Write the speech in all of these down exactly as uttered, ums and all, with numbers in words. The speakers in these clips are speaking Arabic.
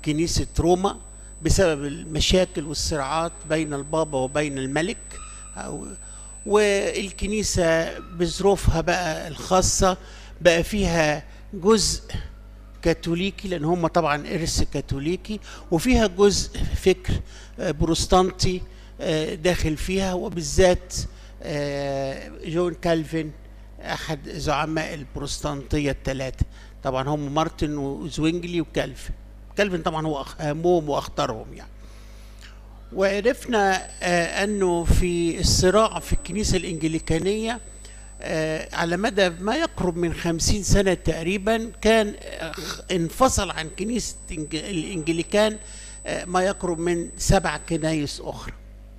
كنيسة روما بسبب المشاكل والصراعات بين البابا وبين الملك، والكنيسة بظروفها بقى الخاصة بقى فيها جزء كاثوليكي لأن هم طبعا إرث كاثوليكي، وفيها جزء فكر بروتستانتي داخل فيها، وبالذات جون كالفين أحد زعماء البروتستانتية الثلاثة. طبعا هم مارتن وزوينجلي وكالفين. كالفين طبعا هو أهمهم وأخطرهم يعني. وعرفنا أنه في الصراع في الكنيسة الإنجليكانية على مدى ما يقرب من خمسين سنة تقريبا كان انفصل عن كنيسة الإنجليكان ما يقرب من سبع كنايس أخرى.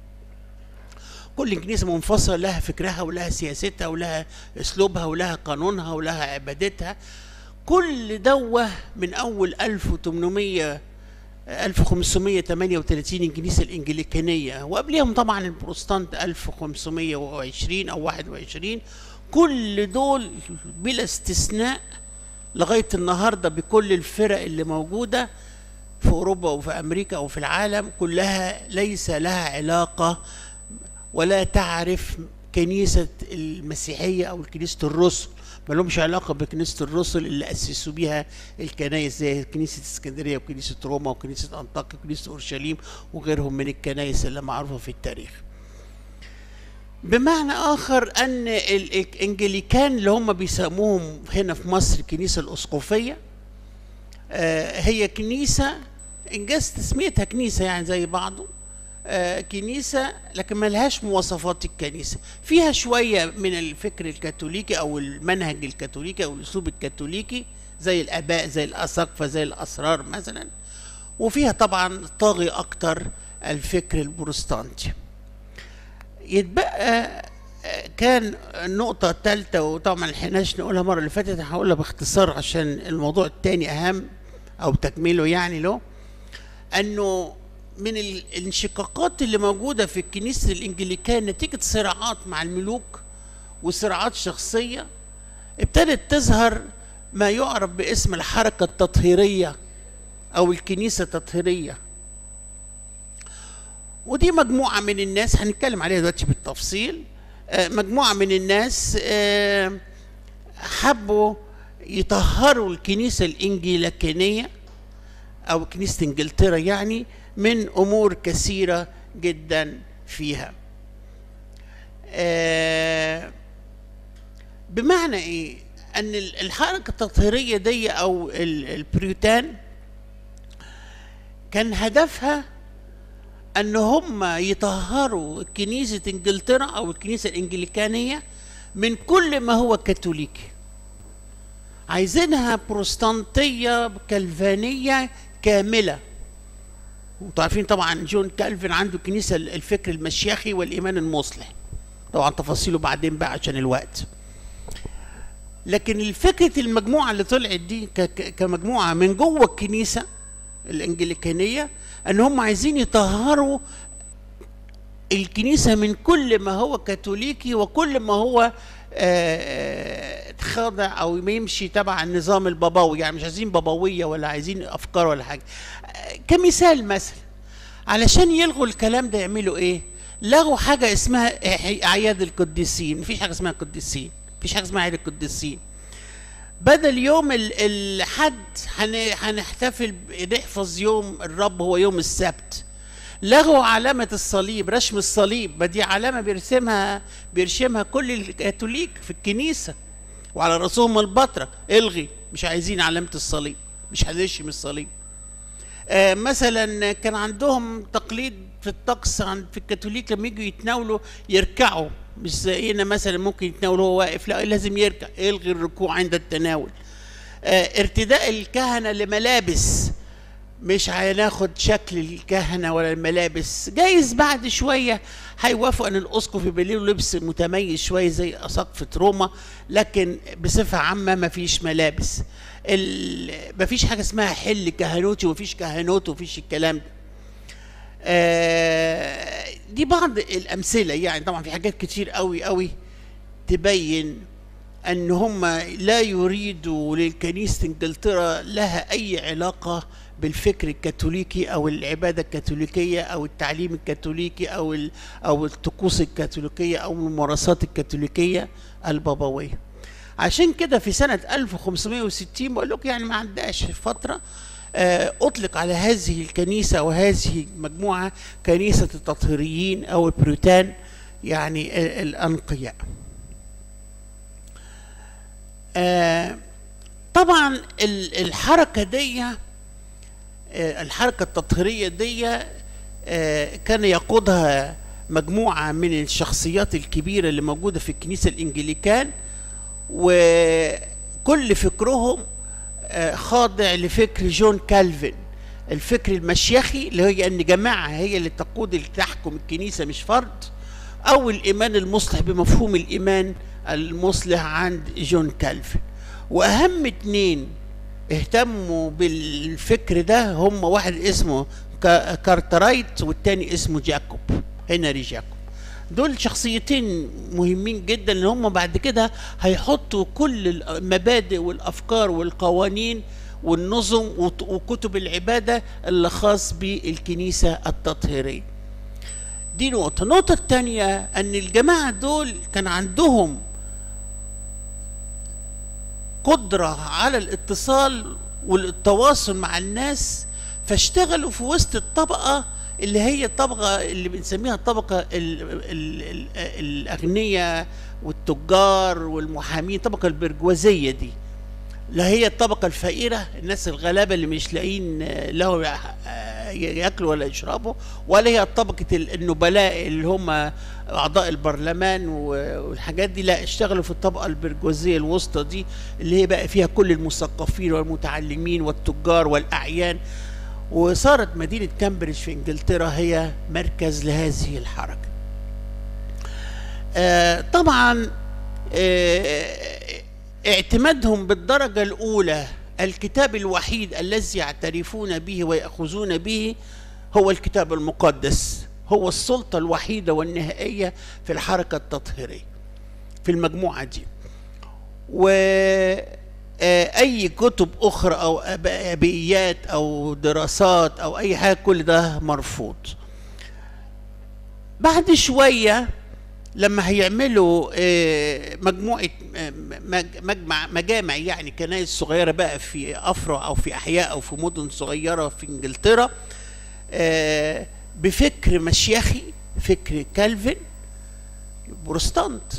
كل كنيسة منفصلة لها فكرها ولها سياستها ولها أسلوبها ولها قانونها ولها عبادتها. كل دوة من أول ألف وثمانمائة ألف وخمسمائة وثمانية وثلاثين الكنيسة الإنجليكانية، وقبلهم طبعا البروتستانت ألف وخمسمائة وعشرين أو واحد وعشرين. كل دول بلا استثناء لغاية النهاردة بكل الفرق اللي موجودة في أوروبا وفي أمريكا أو في العالم كلها ليس لها علاقة ولا تعرف كنيسة المسيحية أو كنيسة الرسل، ما لهمش علاقة بكنيسة الرسل اللي أسسوا بيها الكنائس زي كنيسة اسكندرية وكنيسة روما وكنيسة أنطاكيا وكنيسة أورشليم وغيرهم من الكنائس اللي معروفة في التاريخ. بمعنى آخر أن الإنجليكان اللي هم بيسموهم هنا في مصر الكنيسة الأسقفية هي كنيسة إنجاز تسميتها كنيسة يعني زي بعضه، كنيسة لكن ما لهاش مواصفات الكنيسة، فيها شوية من الفكر الكاثوليكي أو المنهج الكاثوليكي أو الأسلوب الكاثوليكي زي الآباء زي الأساقفة زي الأسرار مثلا، وفيها طبعا طاغي أكتر الفكر البروتستانتي. يتبقى كان النقطة الثالثة وطبعا ما لحقناش نقولها المرة اللي فاتت، هقولها باختصار عشان الموضوع الثاني أهم أو تكميله يعني له، أنه من الانشقاقات اللي موجودة في الكنيسة الإنجليكان نتيجة صراعات مع الملوك وصراعات شخصية ابتدت تظهر ما يعرف باسم الحركة التطهيرية أو الكنيسة التطهيرية. ودي مجموعة من الناس هنتكلم عليها دلوقتي بالتفصيل. مجموعة من الناس حبوا يطهروا الكنيسة الإنجليكانية أو كنيسة إنجلترا يعني من أمور كثيرة جدا فيها. بمعنى إيه؟ أن الحركة التطهيرية دي أو البريوتان كان هدفها أن هم يطهروا كنيسة إنجلترا أو الكنيسة الإنجليكانية من كل ما هو كاثوليكي، عايزينها بروتستانتية كالفانية كاملة. وانتوا عارفين طبعا جون كالفين عنده كنيسة الفكر المشيخي والإيمان المصلح، طبعا تفاصيله بعدين بقى عشان الوقت. لكن الفكرة المجموعة اللي طلعت دي كمجموعة من جوه الكنيسة الإنجليكانية أن هم عايزين يطهروا الكنيسة من كل ما هو كاثوليكي وكل ما هو خاضع أو يمشي تبع النظام البابوي، يعني مش عايزين بابوية ولا عايزين أفكار ولا حاجة. كمثال مثلا علشان يلغوا الكلام ده يعملوا إيه؟ لغوا حاجة اسمها أعياد القديسين. مفيش حاجة اسمها قديسين، مفيش حاجة اسمها عيد القديسين. بدل يوم الحد هنحتفل نحفظ يوم الرب هو يوم السبت. لغوا علامة الصليب، رسم الصليب، ما دي علامة بيرسمها بيرشمها كل الكاثوليك في الكنيسة وعلى رأسهم البطرة. الغي، مش عايزين علامة الصليب، مش هنرشم الصليب. آه مثلا كان عندهم تقليد في الطقس عند في الكاثوليك لما يجوا يتناولوا يركعوا، مش زينا مثلا ممكن يتناول وهو واقف، لا لازم يركع. الغي الركوع عند التناول. آه ارتداء الكهنة لملابس، مش هناخد شكل الكهنة ولا الملابس. جايز بعد شوية هيوافقوا ان الاسقف يبقى له لبس متميز شوية زي اساقفة روما، لكن بصفة عامة مفيش ملابس. مفيش حاجة اسمها حل كهنوتي ومفيش كهنوت ومفيش الكلام ده. آه دي بعض الامثلة، يعني طبعا في حاجات كتير قوي قوي تبين ان هم لا يريدوا للكنيسة انجلترا لها اي علاقة بالفكر الكاثوليكي او العبادة الكاثوليكية او التعليم الكاثوليكي او او الطقوس الكاثوليكية او الممارسات الكاثوليكية البابوية. عشان كده في سنة ألف وخمسمائة وستين بقول لك يعني ما عندهاش فترة أطلق على هذه الكنيسة وهذه المجموعة كنيسة التطهيريين أو البروتان، يعني الأنقياء. طبعا الحركة دي، الحركة التطهيرية دي كان يقودها مجموعة من الشخصيات الكبيرة اللي موجودة في الكنيسة الإنجليكان، وكل فكرهم خاضع لفكر جون كالفن، الفكر المشيخي، اللي هي ان جماعه هي اللي تقود اللي تحكم الكنيسه مش فرد، او الايمان المصلح بمفهوم الايمان المصلح عند جون كالفن. واهم اتنين اهتموا بالفكر ده هم واحد اسمه كارترايت والتاني اسمه جاكوب، هنري جاكوب. دول شخصيتين مهمين جدا اللي هم بعد كده هيحطوا كل المبادئ والافكار والقوانين والنظم وكتب العباده اللي خاص بالكنيسه التطهيريه. دي نقطه. النقطه الثانيه ان الجماعه دول كان عندهم قدره على الاتصال والتواصل مع الناس، فاشتغلوا في وسط الطبقه اللي هي الطبقة اللي بنسميها الطبقة ال ال ال الأغنياء والتجار والمحامين، الطبقة البرجوازية دي، لا هي الطبقة الفقيرة، الناس الغلابة اللي مش لاقيين له ياكلوا ولا يشربوا، ولا هي طبقة النبلاء اللي هم أعضاء البرلمان والحاجات دي. لا، اشتغلوا في الطبقة البرجوازية الوسطى دي اللي هي بقى فيها كل المثقفين والمتعلمين والتجار والأعيان. وصارت مدينة كامبريدج في انجلترا هي مركز لهذه الحركة. آه طبعا آه اعتمادهم بالدرجة الأولى، الكتاب الوحيد الذي يعترفون به ويأخذون به هو الكتاب المقدس، هو السلطة الوحيدة والنهائية في الحركة التطهيرية في المجموعة دي. و أي كتب أخرى أو أبيات أو دراسات أو أي حاجة كل ده مرفوض. بعد شوية لما هيعملوا مجموعة مجمع مجامع يعني كنائس صغيرة بقى في أفرع أو في أحياء أو في مدن صغيرة في إنجلترا بفكر مشيخي، فكر كالفن بروستانت،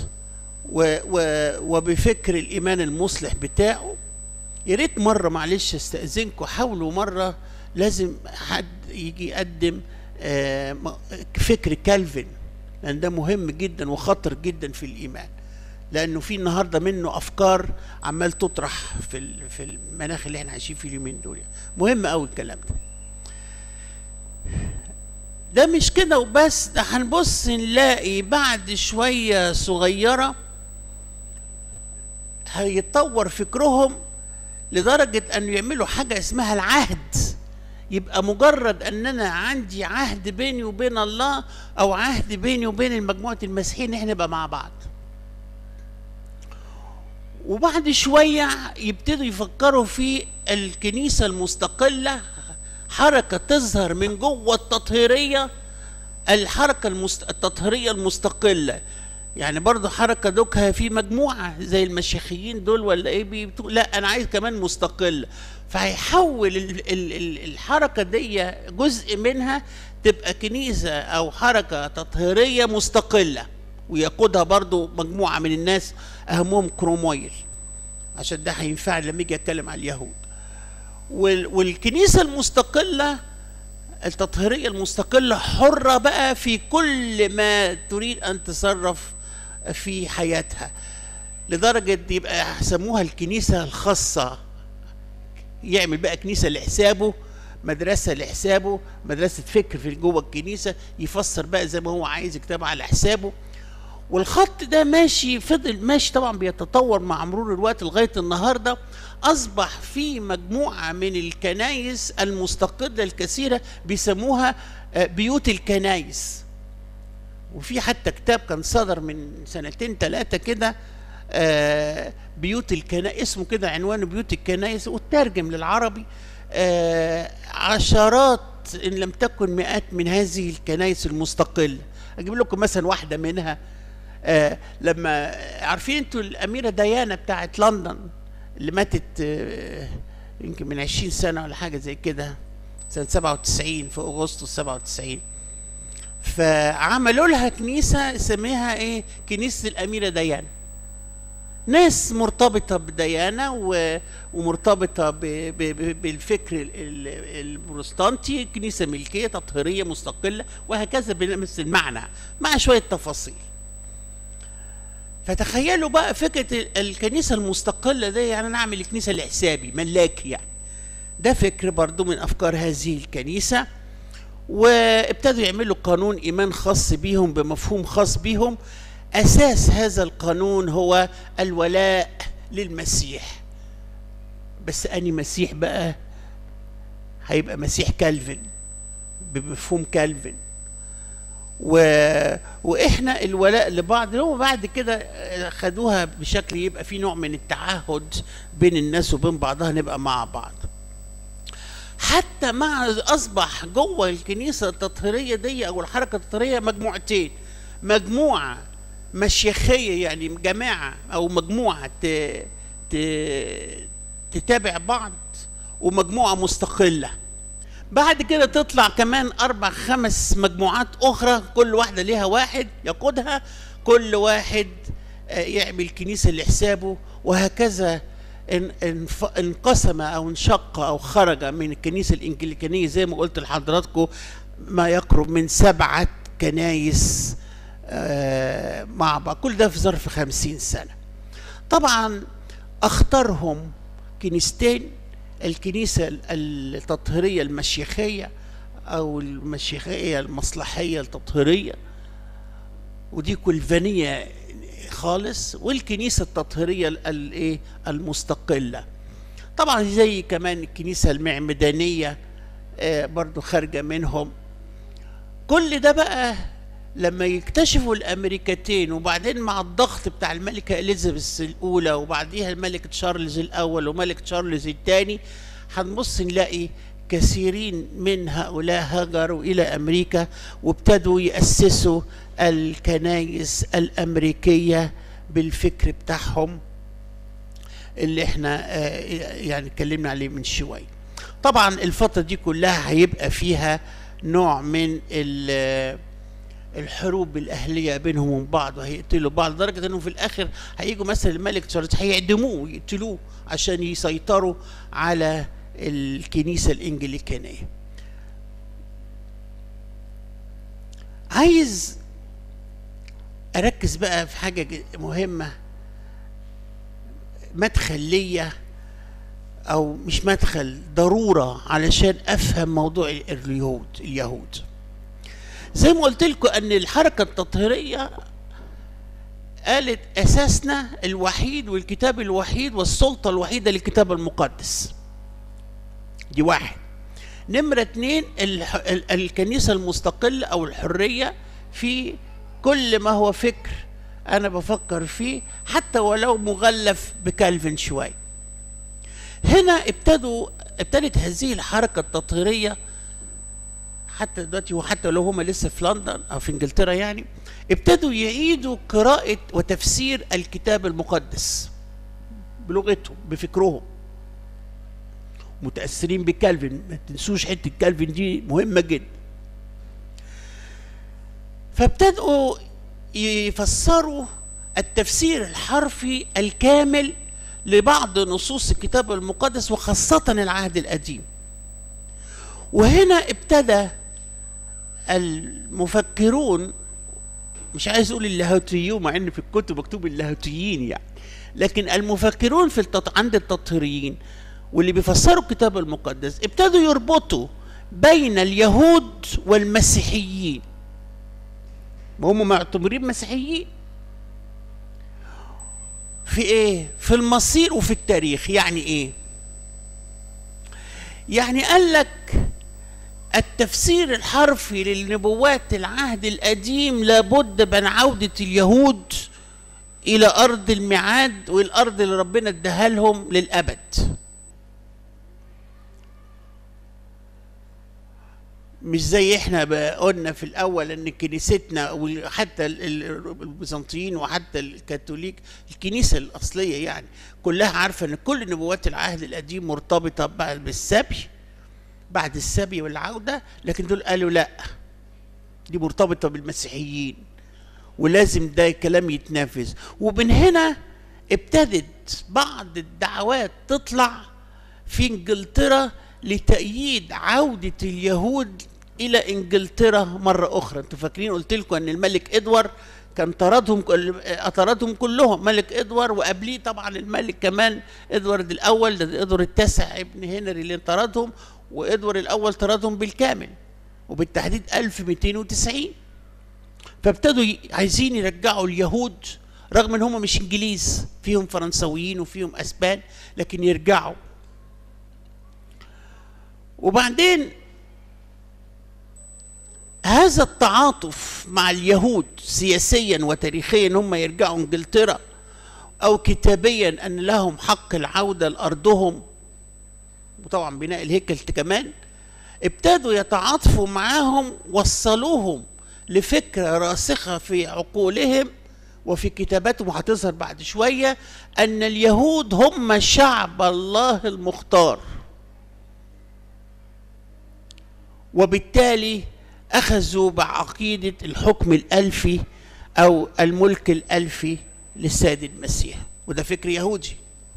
وبفكر الإيمان المصلح بتاعه. يا ريت مرة معلش استأذنكم حاولوا مرة لازم حد يجي يقدم فكر كالفن، لأن ده مهم جدا وخطر جدا في الإيمان، لأنه في النهاردة منه أفكار عمال تطرح في في المناخ اللي احنا عايشين فيه اليومين دول. مهم أوي الكلام ده. ده مش كده وبس، ده هنبص نلاقي بعد شوية صغيرة هيتطور فكرهم لدرجة أن يعملوا حاجة اسمها العهد. يبقى مجرد أن أنا عندي عهد بيني وبين الله أو عهد بيني وبين المجموعة المسيحيين إحنا نبقى مع بعض. وبعد شوية يبتدوا يفكروا في الكنيسة المستقلة، حركة تظهر من جوه التطهيرية، الحركة المست... التطهيرية المستقلة. يعني برضه حركة دوكها في مجموعة زي المشيخيين دول ولا ايه بيبتو... لا انا عايز كمان مستقلة. فهيحول ال... ال... الحركة دي جزء منها تبقى كنيسة او حركة تطهيرية مستقلة، ويقودها برضه مجموعة من الناس اهمهم كرومويل، عشان ده هينفع لما يجي اتكلم على اليهود. وال... والكنيسة المستقلة التطهيرية المستقلة حرة بقى في كل ما تريد أن تصرف في حياتها، لدرجة يبقى يسموها الكنيسة الخاصة. يعمل بقى كنيسة لحسابه، مدرسة لحسابه، مدرسة فكر في جوه الكنيسة، يفسر بقى زي ما هو عايز يكتب على حسابه. والخط ده ماشي، فضل ماشي طبعا بيتطور مع مرور الوقت لغاية النهاردة. أصبح في مجموعة من الكنايس المستقلة الكثيرة بيسموها بيوت الكنايس. وفي حتى كتاب كان صدر من سنتين ثلاثة كده آه بيوت الكنائس، اسمه كده عنوانه بيوت الكنائس، وترجم للعربي. آه عشرات ان لم تكن مئات من هذه الكنائس المستقله. اجيب لكم مثلا واحده منها. آه لما عارفين انتوا الاميره ديانا بتاعت لندن اللي ماتت آه يمكن من عشرين سنه ولا حاجه زي كده، سنه سبعة وتسعين في اغسطس سبعة وتسعين، فعملوا لها كنيسه سميها ايه؟ كنيسه الاميره ديانا. ناس مرتبطه بديانا ومرتبطه بالفكر البروتستانتي، كنيسه ملكيه تطهيريه مستقله وهكذا بنفس المعنى مع شويه تفاصيل. فتخيلوا بقى فكره الكنيسه المستقله دي، يعني انا اعمل كنيسه لحسابي ملاكي يعني. ده فكر برضو من افكار هذه الكنيسه. وابتدوا يعملوا قانون ايمان خاص بيهم بمفهوم خاص بيهم. اساس هذا القانون هو الولاء للمسيح. بس اني مسيح بقى؟ هيبقى مسيح كالفن بمفهوم كالفن. و... واحنا الولاء لبعض، هم بعد كده خدوها بشكل يبقى في نوع من التعهد بين الناس وبين بعضها، نبقى مع بعض. حتى مع اصبح جوه الكنيسه التطهيريه دي او الحركه التطهيريه مجموعتين، مجموعه مشيخيه يعني جماعه او مجموعه ت... ت... تتابع بعض، ومجموعه مستقله. بعد كده تطلع كمان اربع خمس مجموعات اخرى، كل واحده ليها واحد يقودها، كل واحد يعمل كنيسه لحسابه، وهكذا انقسم او انشق او خرج من الكنيسه الانجليكانيه زي ما قلت لحضراتكم ما يقرب من سبعه كنايس مع بعض، كل ده في ظرف خمسين سنه. طبعا اختارهم كنيستين، الكنيسه التطهيريه المشيخيه او المشيخيه المصلحيه التطهيريه، ودي كلفانيه خالص، والكنيسه التطهيريه الايه المستقله. طبعا زي كمان الكنيسه المعمدانيه آه برضو خارجه منهم. كل ده بقى لما يكتشفوا الامريكتين، وبعدين مع الضغط بتاع الملكه اليزابيث الاولى وبعديها الملك تشارلز الاول وملك تشارلز الثاني، هنبص نلاقي كثيرين من هؤلاء هاجروا الى امريكا وابتدوا ياسسوا الكنائس الامريكيه بالفكر بتاعهم اللي احنا يعني اتكلمنا عليه من شويه. طبعا الفتره دي كلها هيبقى فيها نوع من الحروب الاهليه بينهم وبين بعض، وهيقتلوا بعض لدرجه انه في الاخر هيجوا مثلا الملك تشارلز هيعدموه ويقتلوه عشان يسيطروا على الكنيسه الانجليكانيه. عايز اركز بقى في حاجه مهمه، مدخل ليا او مش مدخل، ضروره علشان افهم موضوع اليهود اليهود زي ما قلت لكم ان الحركه التطهيريه قالت اساسنا الوحيد والكتاب الوحيد والسلطه الوحيده للكتاب المقدس. دي واحد. نمره اتنين الكنيسه المستقله او الحريه في كل ما هو فكر انا بفكر فيه حتى ولو مغلف بكالفن شويه. هنا ابتدوا ابتدت هذه الحركه التطهيريه حتى دلوقتي، وحتى لو هم لسه في لندن او في انجلترا يعني، ابتدوا يعيدوا قراءه وتفسير الكتاب المقدس بلغتهم بفكرهم، متاثرين بكالفن. ما تنسوش حته كالفن دي مهمه جدا. فابتدوا يفسروا التفسير الحرفي الكامل لبعض نصوص الكتاب المقدس وخاصة العهد القديم. وهنا ابتدى المفكرون، مش عايز اقول اللاهوتيون مع ان في الكتب مكتوب اللاهوتيين يعني، لكن المفكرون في التط... عند التطهيريين واللي بيفسروا الكتاب المقدس ابتدوا يربطوا بين اليهود والمسيحيين. وهم معتبرين مسيحيين في ايه؟ في المصير وفي التاريخ. يعني ايه؟ يعني قال لك التفسير الحرفي للنبوات العهد القديم لابد من عودة اليهود الى ارض الميعاد والارض اللي ربنا اداها لهم للابد. مش زي احنا قلنا في الاول ان كنيستنا وحتى البيزنطيين وحتى الكاثوليك، الكنيسه الاصليه يعني كلها عارفه ان كل نبوات العهد القديم مرتبطه بالسبي بعد السبي والعوده، لكن دول قالوا لا، دي مرتبطه بالمسيحيين ولازم ده الكلام يتنافذ. ومن هنا ابتدت بعض الدعوات تطلع في انجلترا لتأييد عودة اليهود إلى إنجلترا مرة أخرى. أنتوا فاكرين قلت لكم أن الملك إدوار كان طردهم طردهم كلهم، ملك إدوار وقبليه طبعا الملك كمان إدوارد الأول، ده إدوار التاسع ابن هنري اللي طردهم، وإدوار الأول طردهم بالكامل وبالتحديد ألف ومئتين وتسعين. فابتدوا عايزين يرجعوا اليهود رغم ان هم مش انجليز، فيهم فرنسويين وفيهم اسبان، لكن يرجعوا. وبعدين هذا التعاطف مع اليهود سياسيا وتاريخيا ان هم يرجعوا انجلترا، او كتابيا ان لهم حق العوده لارضهم، وطبعا بناء الهيكل كمان، ابتدوا يتعاطفوا معاهم، وصلوهم لفكره راسخه في عقولهم وفي كتاباتهم، وهتظهر بعد شويه ان اليهود هم شعب الله المختار. وبالتالي اخذوا بعقيده الحكم الالفي او الملك الالفي للسيد المسيح، وده فكر يهودي.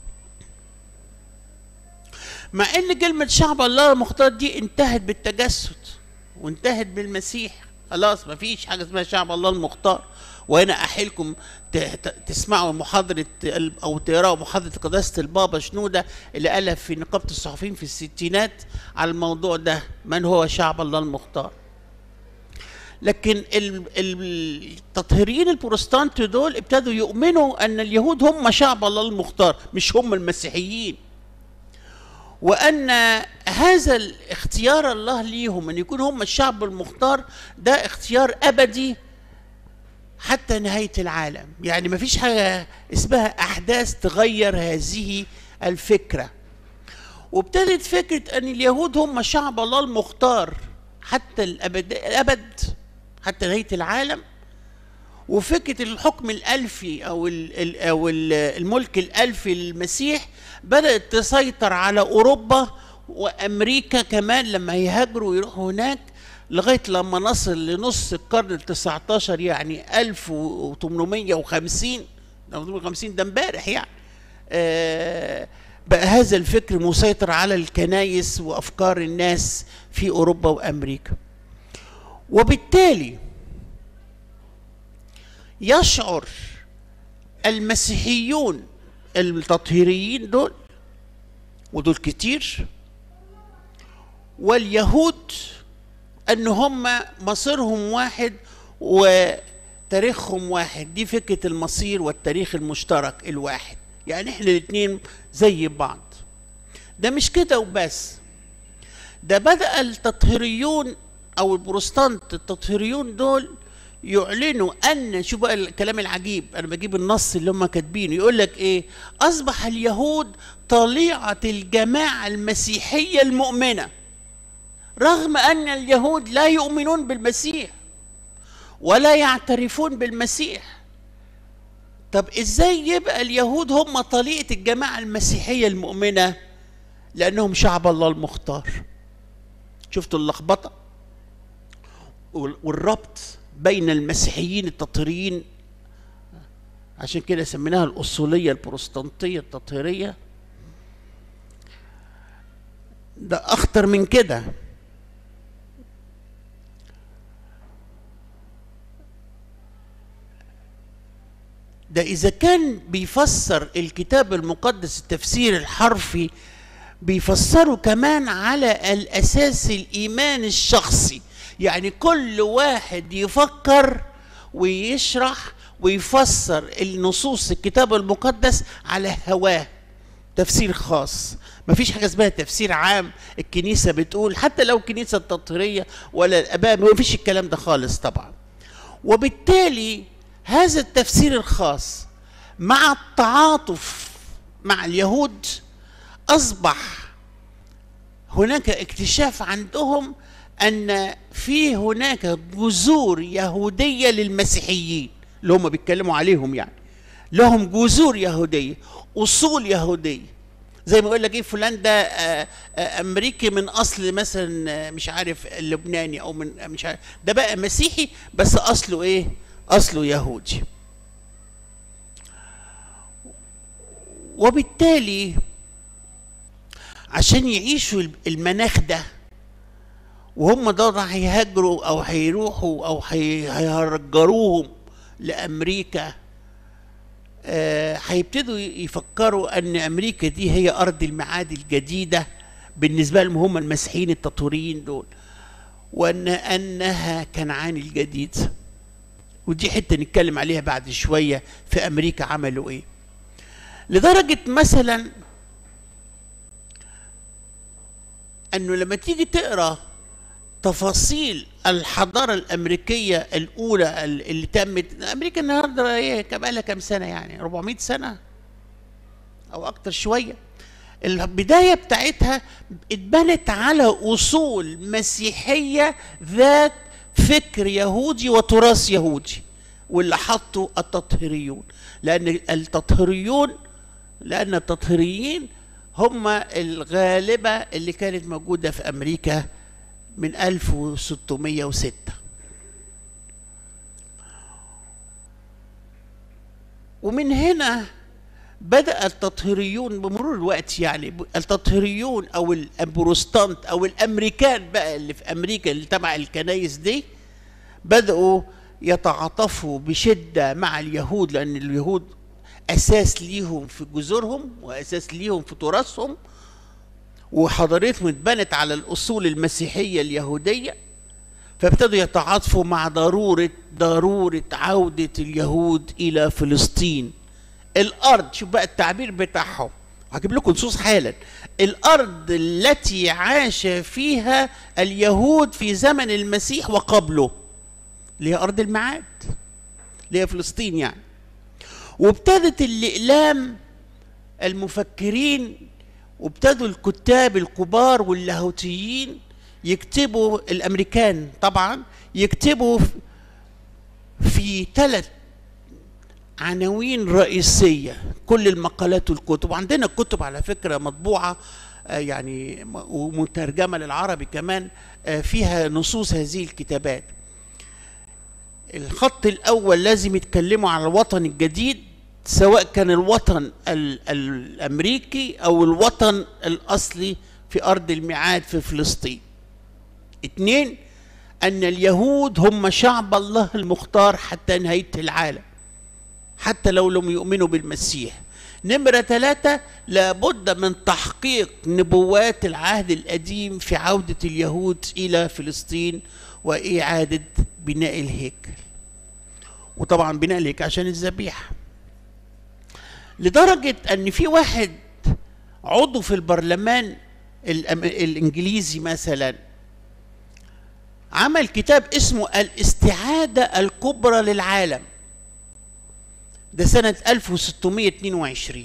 مع ان كلمه شعب الله المختار دي انتهت بالتجسد وانتهت بالمسيح، خلاص ما فيش حاجه اسمها شعب الله المختار. وانا احيلكم تسمعوا محاضره او تقراوا محاضره قداسه البابا شنوده اللي قالها في نقابه الصحفيين في الستينات على الموضوع ده، من هو شعب الله المختار. لكن التطهيريين البروتستانت دول ابتدوا يؤمنوا ان اليهود هم شعب الله المختار، مش هم المسيحيين، وان هذا الاختيار الله ليهم ان يكون هم الشعب المختار ده اختيار ابدي حتى نهاية العالم. يعني ما فيش حاجة اسمها أحداث تغير هذه الفكرة. وابتدت فكرة أن اليهود هم شعب الله المختار حتى الأبد, الأبد حتى نهاية العالم. وفكرة الحكم الألفي أو, ال أو ال الملك الألفي للمسيح بدأت تسيطر على أوروبا وأمريكا كمان لما يهاجروا ويروحوا هناك، لغايه لما نصل لنص القرن التاسع عشر، يعني ألف وثمانمئة وخمسين ده امبارح يعني. آه بقى هذا الفكر مسيطر على الكنائس وافكار الناس في اوروبا وامريكا. وبالتالي يشعر المسيحيون التطهيريين دول، ودول كتير، واليهود ان هم مصيرهم واحد وتاريخهم واحد. دي فكرة المصير والتاريخ المشترك الواحد، يعني احنا الاثنين زي بعض. ده مش كده وبس، ده بدأ التطهيريون او البروتستانت التطهيريون دول يعلنوا ان، شوف بقى الكلام العجيب، انا بجيب النص اللي هم كاتبينه، يقول لك ايه: اصبح اليهود طليعة الجماعة المسيحية المؤمنة، رغم أن اليهود لا يؤمنون بالمسيح ولا يعترفون بالمسيح. طب إزاي يبقى اليهود هم طليعة الجماعة المسيحية المؤمنة؟ لأنهم شعب الله المختار. شفتوا اللخبطة والربط بين المسيحيين التطهيريين، عشان كده سميناها الأصولية البروتستانتية التطهيرية. ده أخطر من كده. ده إذا كان بيفسر الكتاب المقدس التفسير الحرفي، بيفسره كمان على الأساس الإيمان الشخصي. يعني كل واحد يفكر ويشرح ويفسر النصوص الكتاب المقدس على هواه، تفسير خاص. مفيش حاجة اسمها تفسير عام الكنيسة بتقول، حتى لو الكنيسة التطهيرية ولا الآباء، مفيش الكلام ده خالص طبعا. وبالتالي هذا التفسير الخاص مع التعاطف مع اليهود أصبح هناك اكتشاف عندهم أن في هناك جذور يهودية للمسيحيين اللي هم بيتكلموا عليهم، يعني لهم جذور يهودية، أصول يهودية. زي ما يقول لك إيه، فلان ده أمريكي من أصل مثلا مش عارف لبناني أو من مش عارف، ده بقى مسيحي بس أصله إيه؟ أصله يهودي. وبالتالي عشان يعيشوا المناخ ده وهم دول هيهاجروا او هيروحوا او هيهرجروهم لامريكا، هيبتدوا آه يفكروا ان امريكا دي هي ارض الميعاد الجديده بالنسبه لهم هم المسيحيين التطهيريين دول، وان انها كنعان الجديد. ودي حته نتكلم عليها بعد شويه في امريكا عملوا ايه. لدرجه مثلا انه لما تيجي تقرا تفاصيل الحضاره الامريكيه الاولى اللي تمت، امريكا النهارده ايه بقى لها كام سنه؟ يعني أربعمائة سنه او اكتر شويه. البدايه بتاعتها اتبنت على اصول مسيحيه ذات فكر يهودي وتراث يهودي، واللي حطوا التطهيريون، لان التطهيريون لان التطهيريين هم الغالبة اللي كانت موجودة في أمريكا من ألف وستمائة وستة. ومن هنا بدأ التطهيريون بمرور الوقت، يعني التطهيريون أو البروتستانت أو الأمريكان بقى اللي في أمريكا اللي تبع الكنايس دي بدأوا يتعاطفوا بشدة مع اليهود، لأن اليهود أساس ليهم في جذورهم وأساس ليهم في تراثهم، وحضارتهم اتبنت على الأصول المسيحية اليهودية. فابتدوا يتعاطفوا مع ضرورة ضرورة عودة اليهود إلى فلسطين، الأرض. شوف بقى التعبير بتاعهم، هجيب لكم نصوص حالا. الأرض التي عاش فيها اليهود في زمن المسيح وقبله، اللي هي أرض الميعاد اللي هي فلسطين يعني. وابتدت الإقلام المفكرين وابتدوا الكتاب الكبار واللاهوتيين يكتبوا، الأمريكان طبعا يكتبوا في ثلاث عناوين رئيسية كل المقالات والكتب. وعندنا كتب على فكرة مطبوعة يعني ومترجمة للعربي كمان فيها نصوص هذه الكتابات. الخط الأول لازم يتكلموا على الوطن الجديد، سواء كان الوطن الأمريكي أو الوطن الأصلي في أرض الميعاد في فلسطين. اثنين، أن اليهود هم شعب الله المختار حتى نهاية العالم، حتى لو لم يؤمنوا بالمسيح. نمرة ثلاثة، لابد من تحقيق نبوات العهد القديم في عودة اليهود إلى فلسطين وإعادة بناء الهيكل، وطبعا بناء الهيكل عشان الذبيحة. لدرجة أن في واحد عضو في البرلمان الإنجليزي مثلا عمل كتاب اسمه الاستعادة الكبرى للعالم، ده سنة ألف وستمائة واثنين وعشرين.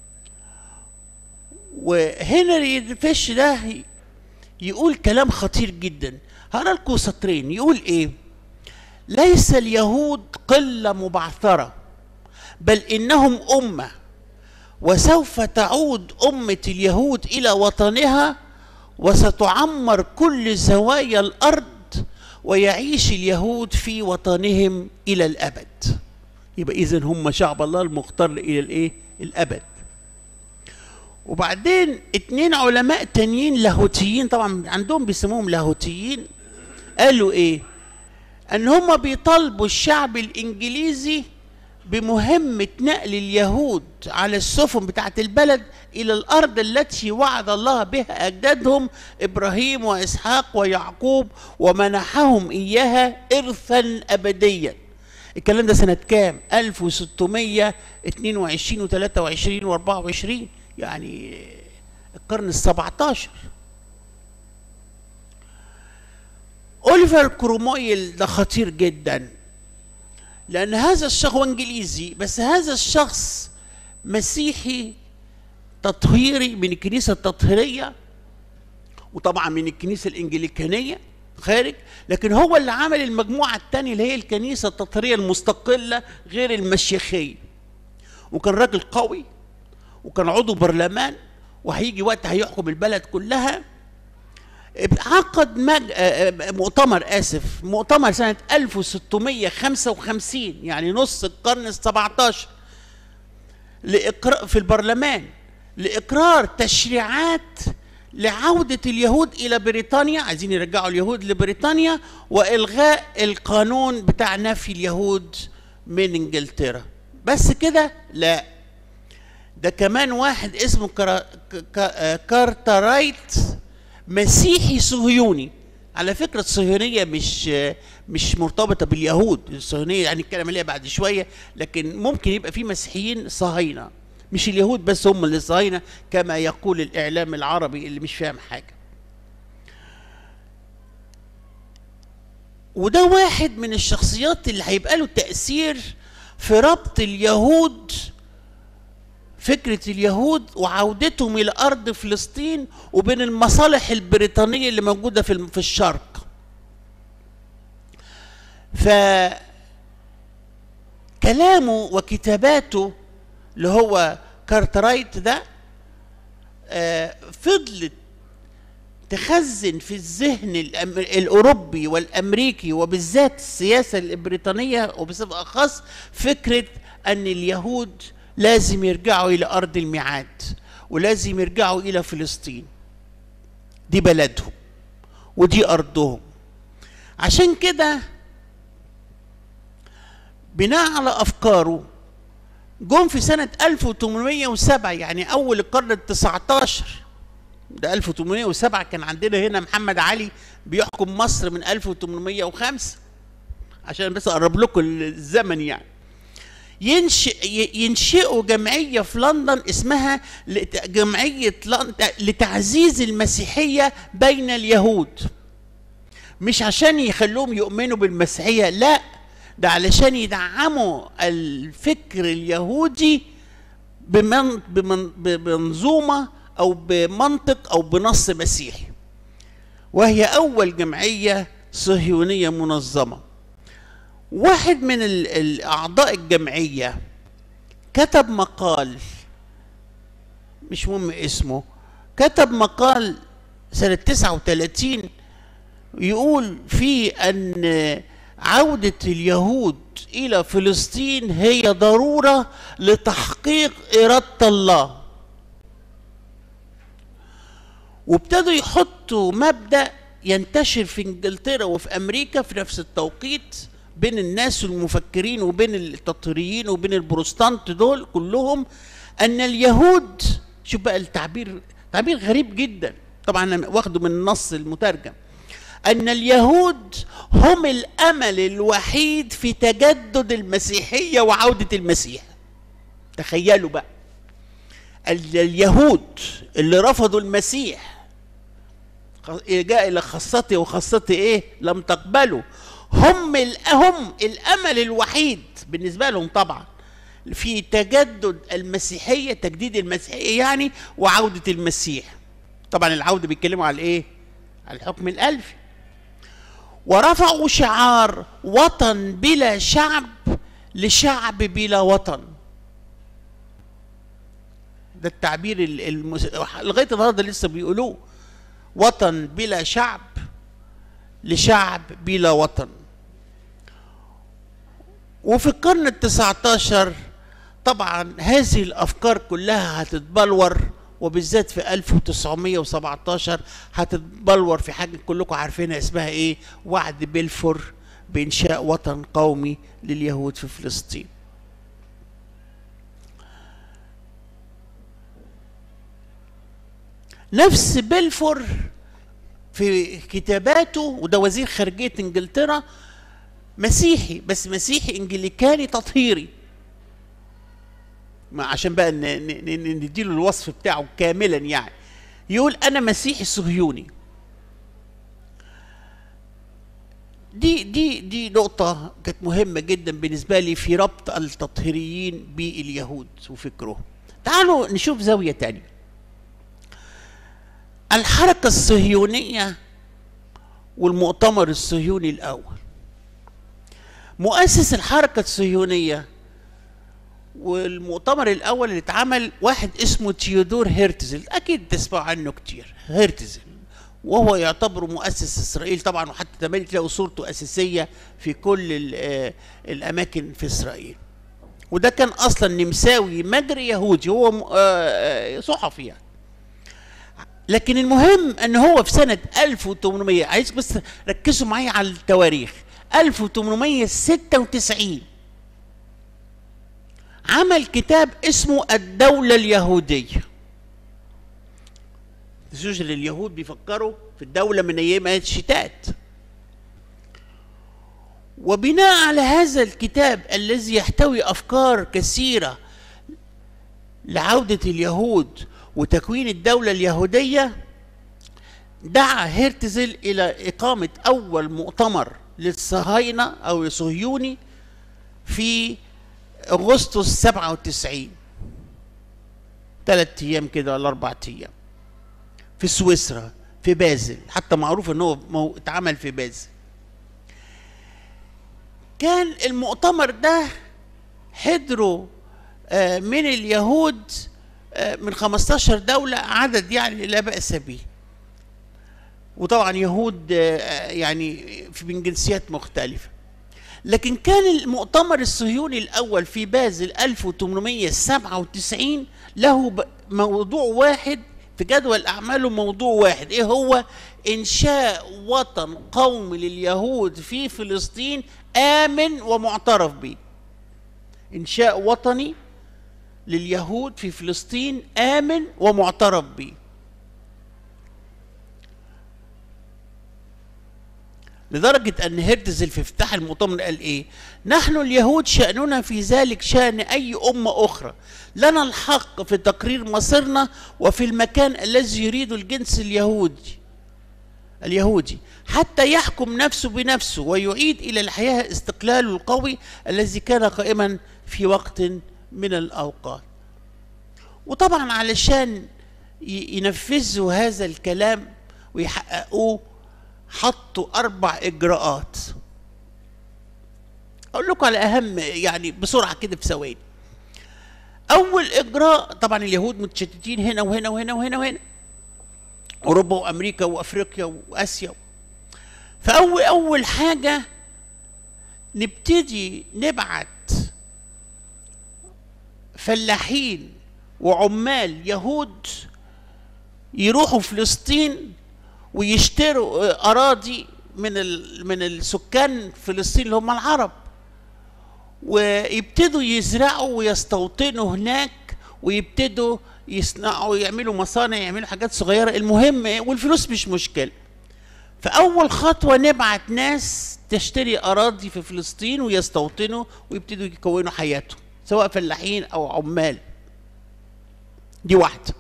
وهنري فيش ده يقول كلام خطير جدا، هقرا لكم سطرين. يقول ايه؟ ليس اليهود قلة مبعثرة، بل إنهم أمة، وسوف تعود أمة اليهود إلى وطنها، وستعمر كل زوايا الأرض، ويعيش اليهود في وطنهم إلى الأبد. يبقى إذن هم شعب الله المختار إلى الإيه؟ الأبد. وبعدين اتنين علماء تانيين لاهوتيين، طبعا عندهم بيسموهم لاهوتيين، قالوا إيه؟ أن هم بيطالبوا الشعب الإنجليزي بمهمة نقل اليهود على السفن بتاعت البلد إلى الأرض التي وعد الله بها أجدادهم إبراهيم وإسحاق ويعقوب، ومنحهم إياها إرثا أبديا. الكلام ده سنة كام؟ ألف وستمائة واثنين وعشرين وثلاثة وعشرين وأربعة وعشرين، يعني القرن السبعتاشر. أوليفر كرومويل ده خطير جدا، لأن هذا الشخص هو إنجليزي، بس هذا الشخص مسيحي تطهيري من الكنيسة التطهيرية، وطبعا من الكنيسة الإنجليكانية خارج، لكن هو اللي عمل المجموعة الثانية اللي هي الكنيسة التطهيرية المستقلة غير المشيخية. وكان راجل قوي، وكان عضو برلمان، وهيجي وقت هيحكم البلد كلها. عقد مج... مؤتمر آسف مؤتمر سنة ألف وستمائة وخمسة وخمسين، يعني نص القرن السبعتاشر، لإقرار في البرلمان لإقرار تشريعات لعودة اليهود إلى بريطانيا، عايزين يرجعوا اليهود لبريطانيا، وإلغاء القانون بتاع نفي اليهود من إنجلترا. بس كده؟ لا، ده كمان واحد اسمه كرا... كارترايت، مسيحي صهيوني. على فكرة الصهيونية مش مش مرتبطة باليهود، الصهيونية يعني الكلام عليها بعد شوية، لكن ممكن يبقى في مسيحيين صهاينة، مش اليهود بس هم اللي صهاينة كما يقول الإعلام العربي اللي مش فاهم حاجة. وده واحد من الشخصيات اللي هيبقى له تأثير في ربط اليهود، فكرة اليهود وعودتهم إلى أرض فلسطين، وبين المصالح البريطانية اللي موجودة في في الشرق. فكلامه وكتاباته اللي هو كارترايت ده آه فضلت تخزن في الذهن الأوروبي والأمريكي، وبالذات السياسة البريطانية وبصفة أخص، فكرة أن اليهود لازم يرجعوا إلى أرض الميعاد، ولازم يرجعوا إلى فلسطين، دي بلدهم ودي أرضهم. عشان كده بناء على أفكاره جم في سنة ألف وثمانمائة وسبعة، يعني أول القرن التسعتاشر، ده ألف وثمانمائة وسبعة كان عندنا هنا محمد علي بيحكم مصر من ألف وثمانمائة وخمسة، عشان بس أقرب لكم الزمن. يعني ينشئ ينشئوا جمعية في لندن اسمها جمعية لتعزيز المسيحية بين اليهود، مش عشان يخلوهم يؤمنوا بالمسيحية، لا، ده علشان يدعموا الفكر اليهودي بمن بمن بمنظومة أو بمنطق أو بنص مسيحي. وهي أول جمعية صهيونية منظمة. واحد من الأعضاء الجمعية كتب مقال، مش مهم اسمه، كتب مقال سنة تسعة وثلاثين يقول فيه أن عودة اليهود إلى فلسطين هي ضرورة لتحقيق إرادة الله. وابتدوا يحطوا مبدأ ينتشر في إنجلترا وفي أمريكا في نفس التوقيت بين الناس المفكرين وبين التطهيريين وبين البروتستانت دول كلهم، أن اليهود، شوف بقى التعبير، تعبير غريب جدا طبعا أنا واخده من النص المترجم، أن اليهود هم الأمل الوحيد في تجدد المسيحية وعودة المسيح. تخيلوا بقى، اليهود اللي رفضوا المسيح جاء إلى خاصته وخاصته إيه؟ لم تقبله، هم هم الأمل الوحيد بالنسبة لهم طبعا في تجدد المسيحية، تجديد المسيحية يعني، وعودة المسيح. طبعا العودة بيتكلموا على إيه؟ على الحكم الألفي. ورفعوا شعار وطن بلا شعب لشعب بلا وطن. ده التعبير المس... لغاية النهارده لسه بيقولوه، وطن بلا شعب لشعب بلا وطن. وفي القرن التسعتاشر طبعا هذه الأفكار كلها هتتبلور، وبالذات في ألف وتسعمائة وسبعتاشر هتتبلور في حاجة كلكم عارفينها اسمها ايه؟ وعد بلفور بإنشاء وطن قومي لليهود في فلسطين. نفس بلفور في كتاباته، وده وزير خارجية انجلترا، مسيحي بس مسيحي انجليكاني تطهيري، عشان بقى نديله الوصف بتاعه كاملا، يعني يقول أنا مسيحي صهيوني. دي دي دي نقطة كانت مهمة جدا بالنسبة لي في ربط التطهيريين باليهود وفكرهم. تعالوا نشوف زاوية تانية. الحركة الصهيونية والمؤتمر الصهيوني الأول. مؤسس الحركة الصهيونية والمؤتمر الأول اللي اتعمل واحد اسمه تيودور هيرتزل، أكيد تسمعوا عنه كتير، هيرتزل، وهو يعتبر مؤسس إسرائيل طبعا، وحتى تمام تلاقوا صورته أساسية في كل الأماكن في إسرائيل. وده كان أصلا نمساوي مجري يهودي، هو صحفي يعني. لكن المهم ان هو في سنة ألف وثمانمائة، عايز بس ركزوا معايا على التواريخ، ألف وثمانمائة وستة وتسعين عمل كتاب اسمه الدولة اليهودية. تشوفوا اليهود بيفكروا في الدولة من ايام الشتات. وبناء على هذا الكتاب الذي يحتوي افكار كثيرة لعودة اليهود وتكوين الدولة اليهودية، دعا هيرتزل إلى إقامة أول مؤتمر للصهاينة أو الصهيوني في أغسطس سبعة وتسعين، ثلاث أيام كده ولا أربع أيام، في سويسرا في بازل، حتى معروف إن هو اتعمل في بازل. كان المؤتمر ده حضروا من اليهود من خمستاشر دولة، عدد يعني لا بأس به، وطبعا يهود يعني من جنسيات مختلفة. لكن كان المؤتمر الصهيوني الأول في بازل ألف وثمانمائة وسبعة وتسعين له موضوع واحد في جدول أعماله، موضوع واحد، إيه هو؟ إنشاء وطن قومي لليهود في فلسطين آمن ومعترف به. إنشاء وطني لليهود في فلسطين آمن ومعترف به. لدرجة أن هيرتزل في افتتاح المؤتمر قال إيه؟ نحن اليهود شأننا في ذلك شأن أي أمة أخرى، لنا الحق في تقرير مصيرنا وفي المكان الذي يريد الجنس اليهودي اليهودي حتى يحكم نفسه بنفسه ويعيد إلى الحياة استقلاله القوي الذي كان قائما في وقت من الأوقات. وطبعا علشان ينفذوا هذا الكلام ويحققوه حطوا أربع إجراءات. أقول لكم على أهم يعني بسرعة كده في ثواني. أول إجراء، طبعا اليهود متشتتين هنا وهنا وهنا وهنا وهنا، أوروبا وأمريكا وأفريقيا وآسيا. فأول أول حاجة نبتدي نبعت فلاحين وعمال يهود يروحوا فلسطين ويشتروا أراضي من من السكان فلسطين اللي هم العرب، ويبتدوا يزرعوا ويستوطنوا هناك، ويبتدوا يصنعوا، يعملوا مصانع، يعملوا حاجات صغيرة، المهم والفلوس مش مشكلة. فأول خطوة نبعت ناس تشتري أراضي في فلسطين ويستوطنوا ويبتدوا يكونوا حياتهم، سواء فلاحين أو عمال. دي واحدة.